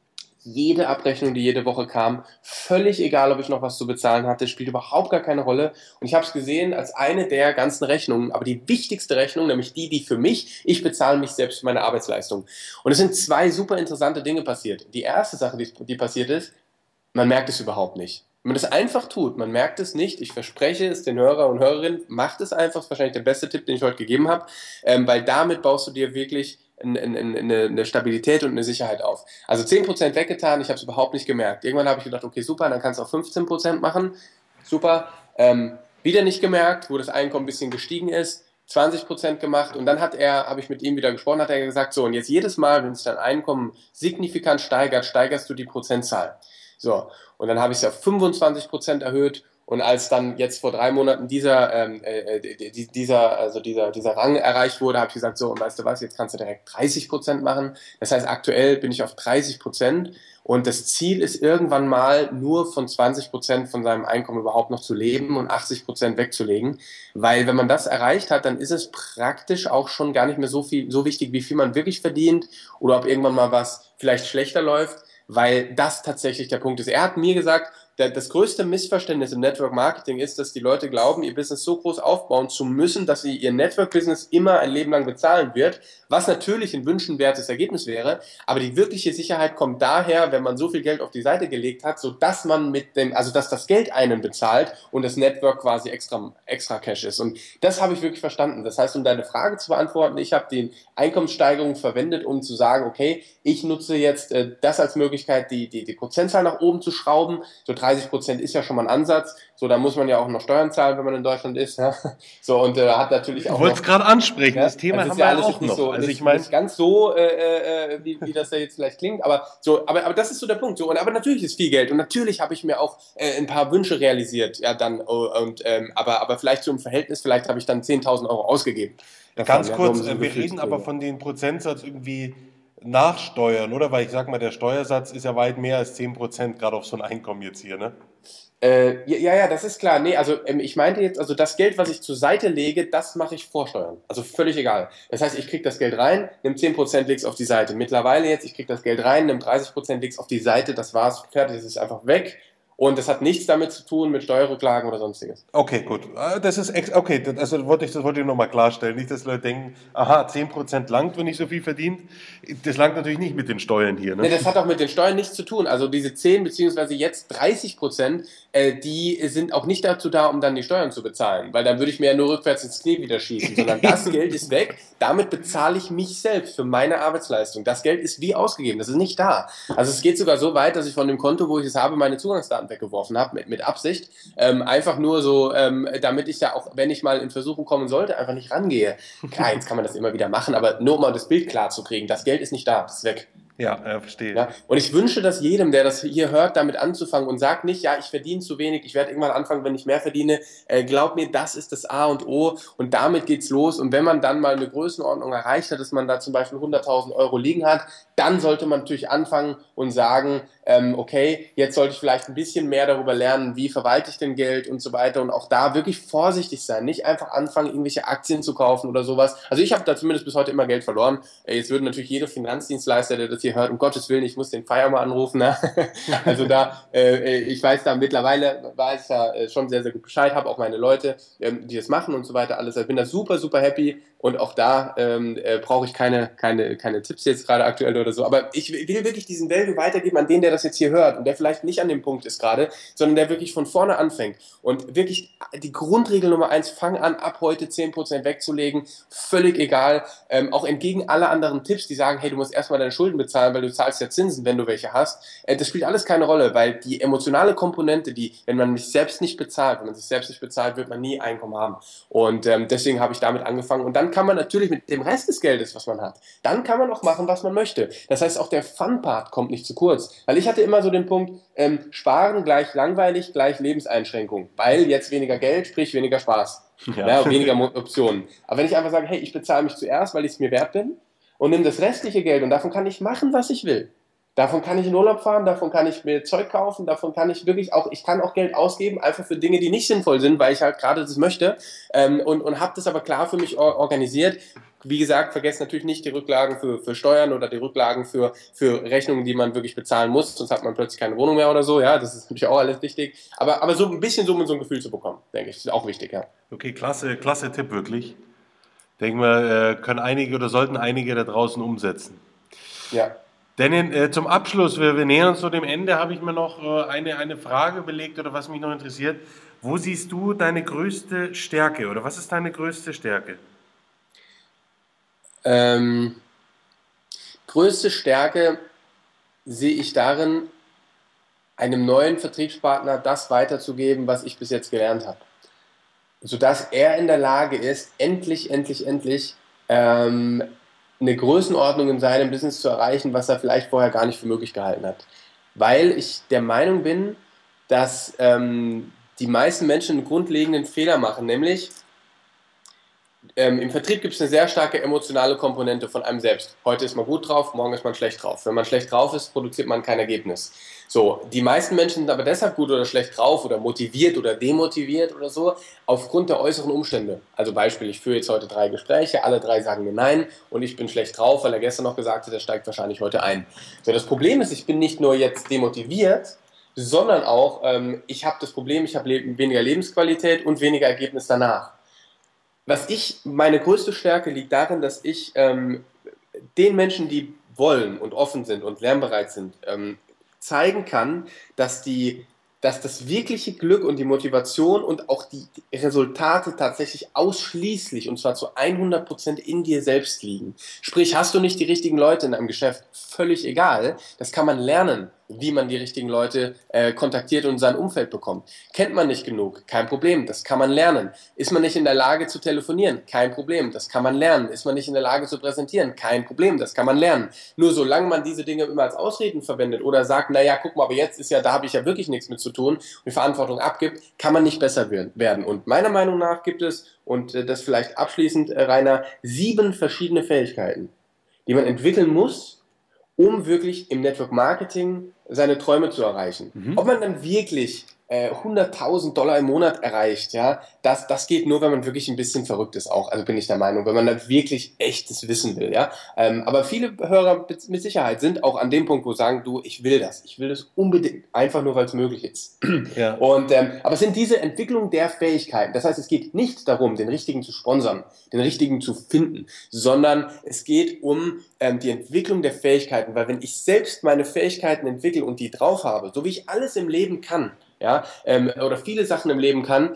Jede Abrechnung, die jede Woche kam, völlig egal, ob ich noch was zu bezahlen hatte, spielt überhaupt gar keine Rolle. Und ich habe es gesehen als eine der ganzen Rechnungen, aber die wichtigste Rechnung, nämlich die für mich, ich bezahle mich selbst für meine Arbeitsleistung. Und es sind zwei super interessante Dinge passiert. Die erste Sache, die passiert ist, man merkt es überhaupt nicht. Wenn man das einfach tut, man merkt es nicht, ich verspreche es den Hörer und Hörerinnen, macht es einfach, das ist wahrscheinlich der beste Tipp, den ich heute gegeben habe, weil damit baust du dir wirklich eine Stabilität und eine Sicherheit auf. Also 10% weggetan, ich habe es überhaupt nicht gemerkt. Irgendwann habe ich gedacht, okay, super, dann kannst du auch 15% machen, super, wieder nicht gemerkt, wo das Einkommen ein bisschen gestiegen ist, 20% gemacht und dann habe ich mit ihm wieder gesprochen, hat er gesagt, so und jetzt jedes Mal, wenn sich dein Einkommen signifikant steigert, steigerst du die Prozentzahl. So, und dann habe ich es auf 25% erhöht Und als dann jetzt vor 3 Monaten dieser Rang erreicht wurde, habe ich gesagt, so, und weißt du was, jetzt kannst du direkt 30% machen. Das heißt, aktuell bin ich auf 30%. Und das Ziel ist irgendwann mal nur von 20% von seinem Einkommen überhaupt noch zu leben und 80% wegzulegen. Weil wenn man das erreicht hat, dann ist es praktisch auch schon gar nicht mehr so wichtig, wie viel man wirklich verdient oder ob irgendwann mal was vielleicht schlechter läuft, weil das tatsächlich der Punkt ist. Er hat mir gesagt, das größte Missverständnis im Network Marketing ist, dass die Leute glauben, ihr Business so groß aufbauen zu müssen, dass sie ihr Network Business immer ein Leben lang bezahlen wird, was natürlich ein wünschenswertes Ergebnis wäre, aber die wirkliche Sicherheit kommt daher, wenn man so viel Geld auf die Seite gelegt hat, so dass man dass das Geld einen bezahlt und das Network quasi extra Cash ist. Und das habe ich wirklich verstanden. Das heißt, um deine Frage zu beantworten, ich habe die Einkommenssteigerung verwendet, um zu sagen, okay, ich nutze jetzt das als Möglichkeit, die Prozentzahl nach oben zu schrauben. So 30% ist ja schon mal ein Ansatz. So, da muss man ja auch noch Steuern zahlen, wenn man in Deutschland ist. Ja? So, und hat natürlich auch. Ich wollte es gerade ansprechen, ja, das Thema haben ja wir alles auch noch. So, also nicht, ich meine, nicht ganz so, wie das da jetzt vielleicht klingt, aber das ist so der Punkt. So, aber natürlich ist viel Geld und natürlich habe ich mir auch ein paar Wünsche realisiert. Ja, dann aber vielleicht so im Verhältnis, vielleicht habe ich dann 10.000 Euro ausgegeben. Ganz kurz, wir reden aber von den Prozentsatz irgendwie nachsteuern, oder? Weil ich sag mal, der Steuersatz ist ja weit mehr als 10%, gerade auf so ein Einkommen jetzt hier, ne? Ja, das ist klar. Nee, also ich meinte jetzt, also das Geld, was ich zur Seite lege, das mache ich vor Steuern. Also völlig egal. Das heißt, ich kriege das Geld rein, nimm 10%, leg's auf die Seite. Mittlerweile jetzt, ich kriege das Geld rein, nimm 30%, leg's auf die Seite, das war's, fertig, das ist einfach weg. Und das hat nichts damit zu tun mit Steuerrücklagen oder sonstiges. Okay, gut. Das ist okay, das wollte ich nochmal klarstellen. Nicht, dass Leute denken, aha, 10% langt, wenn ich so viel verdiene. Das langt natürlich nicht mit den Steuern hier. Ne? Nee, das hat auch mit den Steuern nichts zu tun. Also diese 10 beziehungsweise jetzt 30%, die sind auch nicht dazu da, um dann die Steuern zu bezahlen. Weil dann würde ich mir ja nur rückwärts ins Knie wieder schießen. Sondern das Geld ist weg. Damit bezahle ich mich selbst für meine Arbeitsleistung. Das Geld ist wie ausgegeben. Das ist nicht da. Also es geht sogar so weit, dass ich von dem Konto, wo ich es habe, meine Zugangsdaten weggeworfen habe, mit Absicht. Einfach nur so, damit ich da auch, wenn ich mal in Versuchung kommen sollte, einfach nicht rangehe. Klar, jetzt kann man das immer wieder machen, aber nur um mal das Bild klar zu kriegen. Das Geld ist nicht da, das ist weg. Ja, verstehe. Ja? Und ich wünsche das jedem, der das hier hört, damit anzufangen und sagt nicht, ja, ich verdiene zu wenig, ich werde irgendwann anfangen, wenn ich mehr verdiene. Glaub mir, das ist das A und O und damit geht's los. Und wenn man dann mal eine Größenordnung erreicht hat, dass man da zum Beispiel 100.000 Euro liegen hat, dann sollte man natürlich anfangen und sagen, okay, jetzt sollte ich vielleicht ein bisschen mehr darüber lernen, wie verwalte ich denn Geld und so weiter und auch da wirklich vorsichtig sein, nicht einfach anfangen, irgendwelche Aktien zu kaufen oder sowas. Also ich habe da zumindest bis heute immer Geld verloren. Jetzt würde natürlich jeder Finanzdienstleister, der das hier hört, um Gottes Willen, ich muss den Feier mal anrufen. Ne? Also da, ich weiß da mittlerweile, weiß ich da schon sehr, sehr gut Bescheid, habe auch meine Leute, die das machen und so weiter alles. Ich bin da super, super happy und auch da brauche ich keine Tipps jetzt gerade aktuell oder so. Aber ich will wirklich diesen Value weitergeben an den, der das jetzt hier hört und der vielleicht nicht an dem Punkt ist gerade, sondern der wirklich von vorne anfängt. Und wirklich die Grundregel Nummer 1, fang an, ab heute 10% wegzulegen, völlig egal. Auch entgegen aller anderen Tipps, die sagen, hey, du musst erstmal deine Schulden bezahlen, weil du zahlst ja Zinsen, wenn du welche hast. Das spielt alles keine Rolle, weil die emotionale Komponente, wenn man sich selbst nicht bezahlt, wird man nie Einkommen haben. Und deswegen habe ich damit angefangen. Und dann kann man natürlich mit dem Rest des Geldes, was man hat, dann kann man auch machen, was man möchte. Das heißt, auch der Fun-Part kommt nicht zu kurz. Weil ich hatte immer so den Punkt, sparen gleich langweilig, gleich Lebenseinschränkung. Weil jetzt weniger Geld, sprich weniger Spaß. Ja, weniger Optionen. Aber wenn ich einfach sage, hey, ich bezahle mich zuerst, weil ich es mir wert bin und nehme das restliche Geld und davon kann ich machen, was ich will. Davon kann ich in Urlaub fahren, davon kann ich mir Zeug kaufen, davon kann ich wirklich auch, ich kann auch Geld ausgeben, einfach für Dinge, die nicht sinnvoll sind, weil ich halt gerade das möchte und habe das aber klar für mich organisiert. Wie gesagt, vergesst natürlich nicht die Rücklagen für Steuern oder die Rücklagen für Rechnungen, die man wirklich bezahlen muss, sonst hat man plötzlich keine Wohnung mehr oder so, ja, das ist natürlich auch alles wichtig, aber so ein bisschen so, um so ein Gefühl zu bekommen, denke ich, ist auch wichtig, ja. Okay, klasse Tipp wirklich. Denken wir, können einige oder sollten einige da draußen umsetzen. Ja. Denn zum Abschluss, wir nähern uns so dem Ende, habe ich mir noch eine Frage überlegt oder was mich noch interessiert. Wo siehst du deine größte Stärke oder was ist deine größte Stärke? Größte Stärke sehe ich darin, einem neuen Vertriebspartner das weiterzugeben, was ich bis jetzt gelernt habe. Sodass er in der Lage ist, endlich eine Größenordnung in seinem Business zu erreichen, was er vielleicht vorher gar nicht für möglich gehalten hat. Weil ich der Meinung bin, dass die meisten Menschen einen grundlegenden Fehler machen, nämlich im Vertrieb gibt es eine sehr starke emotionale Komponente von einem selbst. Heute ist man gut drauf, morgen ist man schlecht drauf. Wenn man schlecht drauf ist, produziert man kein Ergebnis. So, die meisten Menschen sind aber deshalb gut oder schlecht drauf oder motiviert oder demotiviert oder so, aufgrund der äußeren Umstände. Also Beispiel, ich führe jetzt heute 3 Gespräche, alle 3 sagen mir nein und ich bin schlecht drauf, weil er gestern noch gesagt hat, er steigt wahrscheinlich heute ein. So, das Problem ist, ich bin nicht nur jetzt demotiviert, sondern auch, ich habe das Problem, ich habe weniger Lebensqualität und weniger Ergebnis danach. Meine größte Stärke liegt darin, dass ich den Menschen, die wollen und offen sind und lernbereit sind, zeigen kann, dass das wirkliche Glück und die Motivation und auch die Resultate tatsächlich ausschließlich und zwar zu 100% in dir selbst liegen. Sprich, hast du nicht die richtigen Leute in einem Geschäft, völlig egal. Das kann man lernen, wie man die richtigen Leute kontaktiert und in sein Umfeld bekommt. Kennt man nicht genug? Kein Problem, das kann man lernen. Ist man nicht in der Lage zu telefonieren? Kein Problem, das kann man lernen. Ist man nicht in der Lage zu präsentieren? Kein Problem, das kann man lernen. Nur solange man diese Dinge immer als Ausreden verwendet oder sagt, naja, guck mal, aber jetzt ist ja, da habe ich ja wirklich nichts mit zu tun und die Verantwortung abgibt, kann man nicht besser werden. Und meiner Meinung nach gibt es, und das vielleicht abschließend, Rainer, 7 verschiedene Fähigkeiten, die man entwickeln muss, um wirklich im Network Marketing seine Träume zu erreichen. Ob man dann wirklich $100.000 im Monat erreicht, ja, das geht nur, wenn man wirklich ein bisschen verrückt ist auch, also bin ich der Meinung, wenn man dann wirklich echtes Wissen will, ja. Aber viele Hörer mit Sicherheit sind auch an dem Punkt, wo sie sagen, du, ich will das unbedingt, einfach nur, weil es möglich ist. Ja. Aber es sind diese Entwicklung der Fähigkeiten, das heißt, es geht nicht darum, den Richtigen zu sponsern, den Richtigen zu finden, sondern es geht um die Entwicklung der Fähigkeiten, weil wenn ich selbst meine Fähigkeiten entwickle und die drauf habe, so wie ich alles im Leben kann, ja, oder viele Sachen im Leben kann,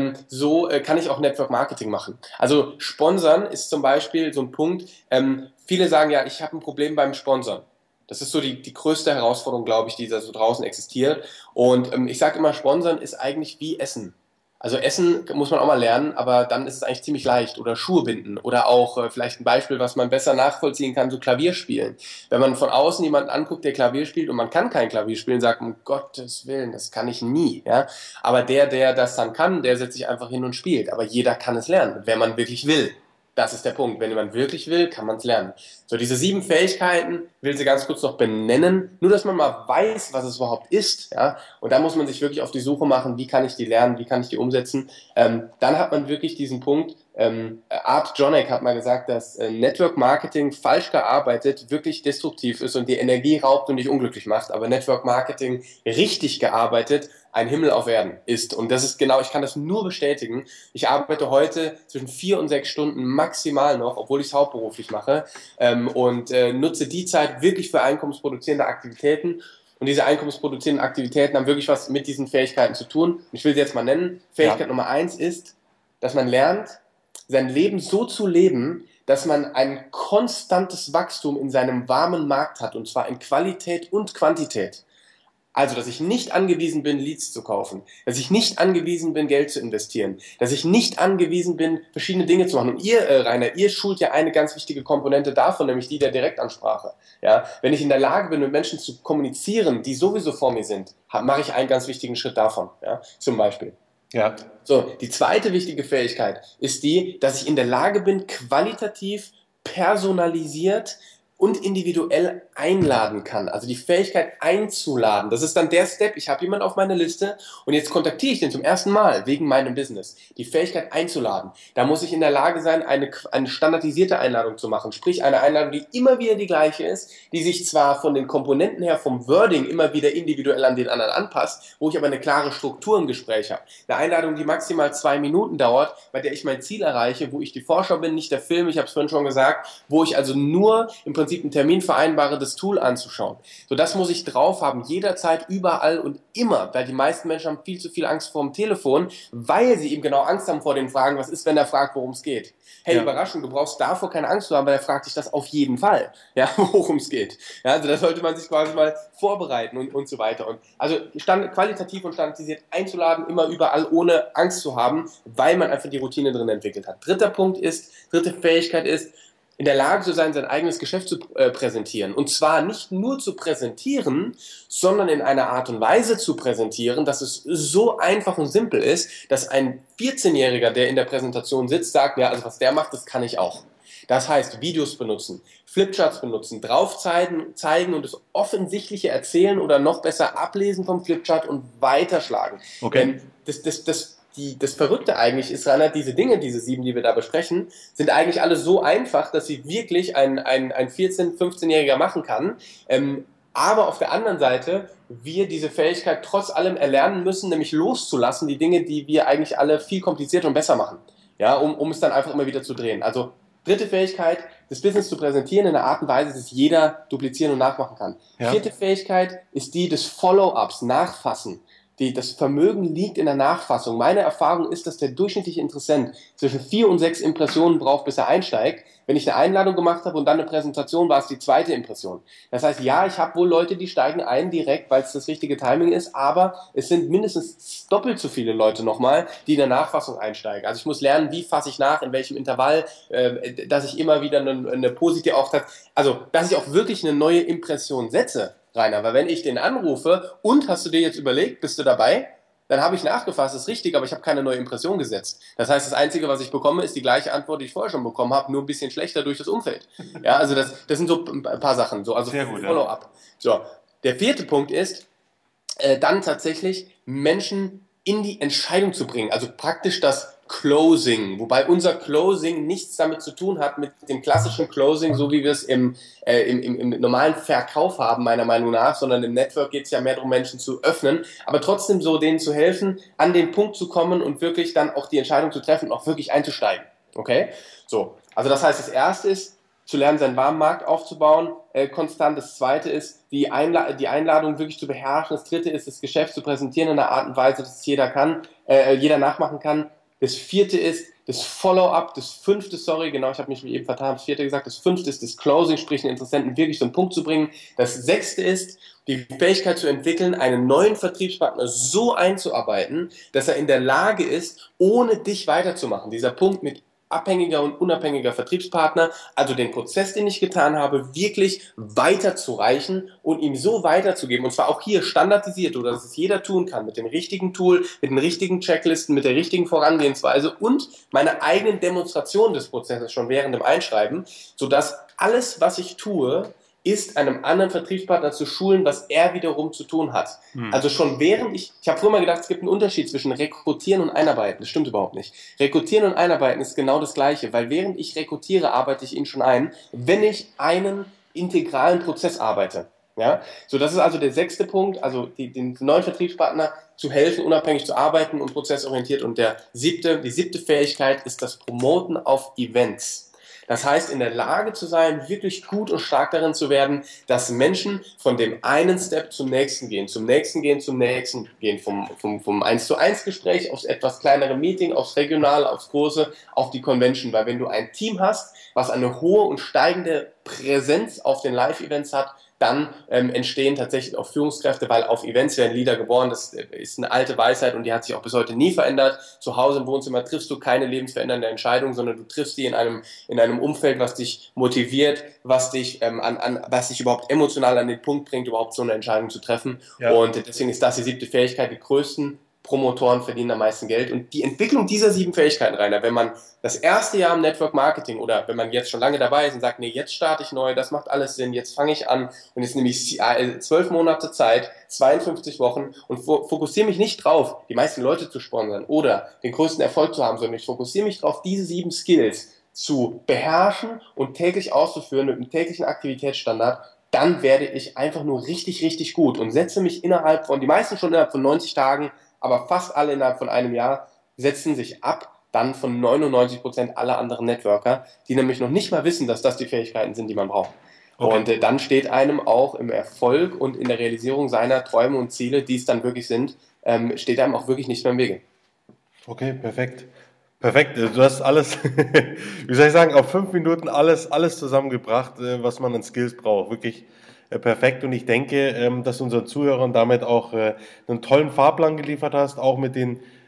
so kann ich auch Network Marketing machen. Also Sponsern ist zum Beispiel so ein Punkt, viele sagen ja, ich habe ein Problem beim Sponsern. Das ist so die größte Herausforderung, glaube ich, die da so draußen existiert. Und ich sage immer, Sponsern ist eigentlich wie Essen. Also Essen muss man auch mal lernen, aber dann ist es eigentlich ziemlich leicht. Oder Schuhe binden oder auch vielleicht ein Beispiel, was man besser nachvollziehen kann, so Klavier spielen. Wenn man von außen jemanden anguckt, der Klavier spielt und man kann kein Klavier spielen, sagt, um Gottes Willen, das kann ich nie. Ja? Aber der das dann kann, der setzt sich einfach hin und spielt. Aber jeder kann es lernen, wenn man wirklich will. Das ist der Punkt. Wenn jemand wirklich will, kann man es lernen. So, diese 7 Fähigkeiten will sie ganz kurz noch benennen, nur dass man mal weiß, was es überhaupt ist. Ja? Und da muss man sich wirklich auf die Suche machen, wie kann ich die lernen, wie kann ich die umsetzen. Dann hat man wirklich diesen Punkt, Art Jonek hat mal gesagt, dass Network Marketing falsch gearbeitet wirklich destruktiv ist und die Energie raubt und dich unglücklich macht, aber Network Marketing richtig gearbeitet ein Himmel auf Erden ist. Und das ist genau, ich kann das nur bestätigen. Ich arbeite heute zwischen 4 und 6 Stunden maximal noch, obwohl ich es hauptberuflich mache, und nutze die Zeit wirklich für einkommensproduzierende Aktivitäten. Und diese einkommensproduzierenden Aktivitäten haben wirklich was mit diesen Fähigkeiten zu tun. Ich will sie jetzt mal nennen. Fähigkeit Nummer 1 ist, dass man lernt, sein Leben so zu leben, dass man ein konstantes Wachstum in seinem warmen Markt hat, und zwar in Qualität und Quantität. Also, dass ich nicht angewiesen bin, Leads zu kaufen, dass ich nicht angewiesen bin, Geld zu investieren, dass ich nicht angewiesen bin, verschiedene Dinge zu machen. Und ihr, Rainer, ihr schult ja eine ganz wichtige Komponente davon, nämlich die der Direktansprache. Ja? Wenn ich in der Lage bin, mit Menschen zu kommunizieren, die sowieso vor mir sind, mache ich einen ganz wichtigen Schritt davon, ja? Zum Beispiel. Ja. So, die zweite wichtige Fähigkeit ist die, dass ich in der Lage bin, qualitativ, personalisiert und individuell einladen kann. Also die Fähigkeit einzuladen. Das ist dann der Step, ich habe jemanden auf meiner Liste und jetzt kontaktiere ich den zum ersten Mal wegen meinem Business. Die Fähigkeit einzuladen. Da muss ich in der Lage sein, eine standardisierte Einladung zu machen. Sprich, eine Einladung, die immer wieder die gleiche ist, die sich zwar von den Komponenten her, vom Wording immer wieder individuell an den anderen anpasst, wo ich aber eine klare Struktur im Gespräch habe. Eine Einladung, die maximal 2 Minuten dauert, bei der ich mein Ziel erreiche, wo ich die Vorschau bin, nicht der Film, ich habe es vorhin schon gesagt, wo ich also nur im Prinzip einen Termin vereinbare, das Tool anzuschauen. So, das muss ich drauf haben, jederzeit, überall und immer, weil die meisten Menschen haben viel zu viel Angst vor dem Telefon, weil sie eben genau Angst haben vor den Fragen, was ist, wenn er fragt, worum es geht. Hey, Überraschung, du brauchst davor keine Angst zu haben, weil er fragt dich das auf jeden Fall, ja, worum es geht. Ja, also da sollte man sich quasi mal vorbereiten und so weiter. Und also qualitativ und standardisiert einzuladen, immer überall, ohne Angst zu haben, weil man einfach die Routine drin entwickelt hat. Dritte Fähigkeit ist, in der Lage zu sein, sein eigenes Geschäft zu präsentieren. Und zwar nicht nur zu präsentieren, sondern in einer Art und Weise zu präsentieren, dass es so einfach und simpel ist, dass ein 14-Jähriger, der in der Präsentation sitzt, sagt, ja, also was der macht, das kann ich auch. Das heißt, Videos benutzen, Flipcharts benutzen, drauf zeigen und das Offensichtliche erzählen oder noch besser ablesen vom Flipchart und weiterschlagen. Okay. Das Verrückte eigentlich ist, Reinhard, diese Dinge, diese 7, die wir da besprechen, sind eigentlich alle so einfach, dass sie wirklich ein 14-, 15-Jähriger machen kann. Aber auf der anderen Seite wir diese Fähigkeit trotz allem erlernen müssen, nämlich loszulassen, die Dinge, die wir eigentlich alle viel komplizierter und besser machen. Ja, um es dann einfach immer wieder zu drehen. Also dritte Fähigkeit, das Business zu präsentieren in einer Art und Weise, dass jeder duplizieren und nachmachen kann. Ja. Vierte Fähigkeit ist die des Follow-ups, Nachfassen. Das Vermögen liegt in der Nachfassung. Meine Erfahrung ist, dass der durchschnittliche Interessent zwischen 4 und 6 Impressionen braucht, bis er einsteigt. Wenn ich eine Einladung gemacht habe und dann eine Präsentation, war es die zweite Impression. Das heißt, ja, ich habe wohl Leute, die steigen ein direkt, weil es das richtige Timing ist, aber es sind mindestens doppelt so viele Leute nochmal, die in der Nachfassung einsteigen. Also ich muss lernen, wie fasse ich nach, in welchem Intervall, dass ich immer wieder eine positive Auftritt, also dass ich auch wirklich eine neue Impression setze. Rainer, weil wenn ich den anrufe und hast du dir jetzt überlegt, bist du dabei? Dann habe ich nachgefasst, ist richtig, aber ich habe keine neue Impression gesetzt. Das heißt, das Einzige, was ich bekomme, ist die gleiche Antwort, die ich vorher schon bekommen habe, nur ein bisschen schlechter durch das Umfeld. Ja, also das sind so ein paar Sachen, so, also Sehr gut, Follow-up. So, der vierte Punkt ist, dann tatsächlich Menschen in die Entscheidung zu bringen, also praktisch das Closing, wobei unser Closing nichts damit zu tun hat mit dem klassischen Closing, so wie wir es im normalen Verkauf haben, meiner Meinung nach, sondern im Network geht es ja mehr darum, Menschen zu öffnen, aber trotzdem so denen zu helfen, an den Punkt zu kommen und wirklich dann auch die Entscheidung zu treffen und auch wirklich einzusteigen. Okay? So, also das heißt, das erste ist, zu lernen, seinen warmen Markt aufzubauen, konstant. Das zweite ist, die Einladung wirklich zu beherrschen. Das dritte ist, das Geschäft zu präsentieren in einer Art und Weise, dass es jeder nachmachen kann. Das vierte ist das Follow-up. Das fünfte, sorry, genau, ich habe mich eben vertan, das vierte gesagt. Das fünfte ist das Closing, sprich den Interessenten wirklich zum Punkt zu bringen. Das sechste ist, die Fähigkeit zu entwickeln, einen neuen Vertriebspartner so einzuarbeiten, dass er in der Lage ist, ohne dich weiterzumachen. Dieser Punkt mit abhängiger und unabhängiger Vertriebspartner, also den Prozess, den ich getan habe, wirklich weiterzureichen und ihm so weiterzugeben, und zwar auch hier standardisiert, oder dass es jeder tun kann, mit dem richtigen Tool, mit den richtigen Checklisten, mit der richtigen Vorangehensweise und meiner eigenen Demonstration des Prozesses schon während dem Einschreiben, sodass alles, was ich tue, ist, einem anderen Vertriebspartner zu schulen, was er wiederum zu tun hat. Also schon während ich habe früher mal gedacht, es gibt einen Unterschied zwischen Rekrutieren und Einarbeiten. Das stimmt überhaupt nicht. Rekrutieren und Einarbeiten ist genau das Gleiche, weil während ich rekrutiere, arbeite ich ihn schon ein, wenn ich einen integralen Prozess arbeite. Ja, so das ist also der sechste Punkt, also den neuen Vertriebspartner zu helfen, unabhängig zu arbeiten und prozessorientiert. Und die siebte Fähigkeit ist das Promoten auf Events. Das heißt, in der Lage zu sein, wirklich gut und stark darin zu werden, dass Menschen von dem einen Step zum nächsten gehen, zum nächsten gehen, zum nächsten gehen, vom 1:1 Gespräch aufs etwas kleinere Meeting, aufs Regionale, aufs Große, auf die Convention. Weil wenn du ein Team hast, was eine hohe und steigende Präsenz auf den Live-Events hat, dann entstehen tatsächlich auch Führungskräfte, weil auf Events werden Leader geboren. Das ist eine alte Weisheit und die hat sich auch bis heute nie verändert. Zu Hause im Wohnzimmer triffst du keine lebensverändernde Entscheidung, sondern du triffst die in einem Umfeld, was dich motiviert, was dich überhaupt emotional an den Punkt bringt, überhaupt so eine Entscheidung zu treffen. Ja. Und deswegen ist das die siebte Fähigkeit, die größten Promotoren verdienen am meisten Geld. Und die Entwicklung dieser 7 Fähigkeiten, Rainer, wenn man das erste Jahr im Network Marketing oder wenn man jetzt schon lange dabei ist und sagt, nee, jetzt starte ich neu, das macht alles Sinn, jetzt fange ich an und jetzt nehme ich 12 Monate Zeit, 52 Wochen und fokussiere mich nicht drauf, die meisten Leute zu sponsern oder den größten Erfolg zu haben, sondern ich fokussiere mich drauf, diese 7 Skills zu beherrschen und täglich auszuführen mit einem täglichen Aktivitätsstandard, dann werde ich einfach nur richtig, richtig gut und setze mich die meisten schon innerhalb von 90 Tagen, aber fast alle innerhalb von einem Jahr setzen sich ab, dann von 99% aller anderen Networker, die nämlich noch nicht mal wissen, dass das die Fähigkeiten sind, die man braucht. Okay. Und dann steht einem auch im Erfolg und in der Realisierung seiner Träume und Ziele, die es dann wirklich sind, steht einem auch wirklich nicht mehr im Wege. Okay, perfekt. Perfekt, du hast alles, wie soll ich sagen, auf 5 Minuten alles zusammengebracht, was man an Skills braucht. Wirklich perfekt, und ich denke, dass du unseren Zuhörern damit auch einen tollen Fahrplan geliefert hast, auch mit den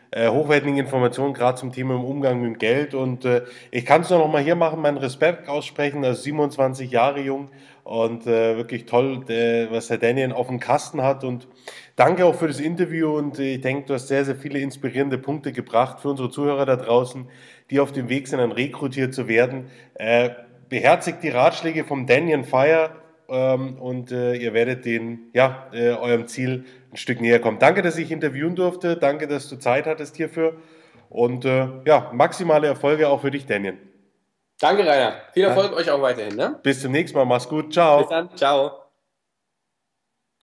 hochwertigen Informationen, gerade zum Thema im Umgang mit dem Geld. Und ich kann es nur noch mal hier machen, meinen Respekt aussprechen, also 27 Jahre jung und wirklich toll, was Herr Daniel auf dem Kasten hat. Und danke auch für das Interview und ich denke, du hast sehr, sehr viele inspirierende Punkte gebracht für unsere Zuhörer da draußen, die auf dem Weg sind, dann rekrutiert zu werden. Beherzigt die Ratschläge vom Daniel Fire und ihr werdet eurem Ziel ein Stück näher kommen. Danke, dass ich interviewen durfte. Danke, dass du Zeit hattest hierfür. Und maximale Erfolge auch für dich, Daniel. Danke, Rainer. Viel Erfolg euch auch weiterhin. Ne? Bis zum nächsten Mal. Mach's gut. Bis Ciao. dann. Ciao.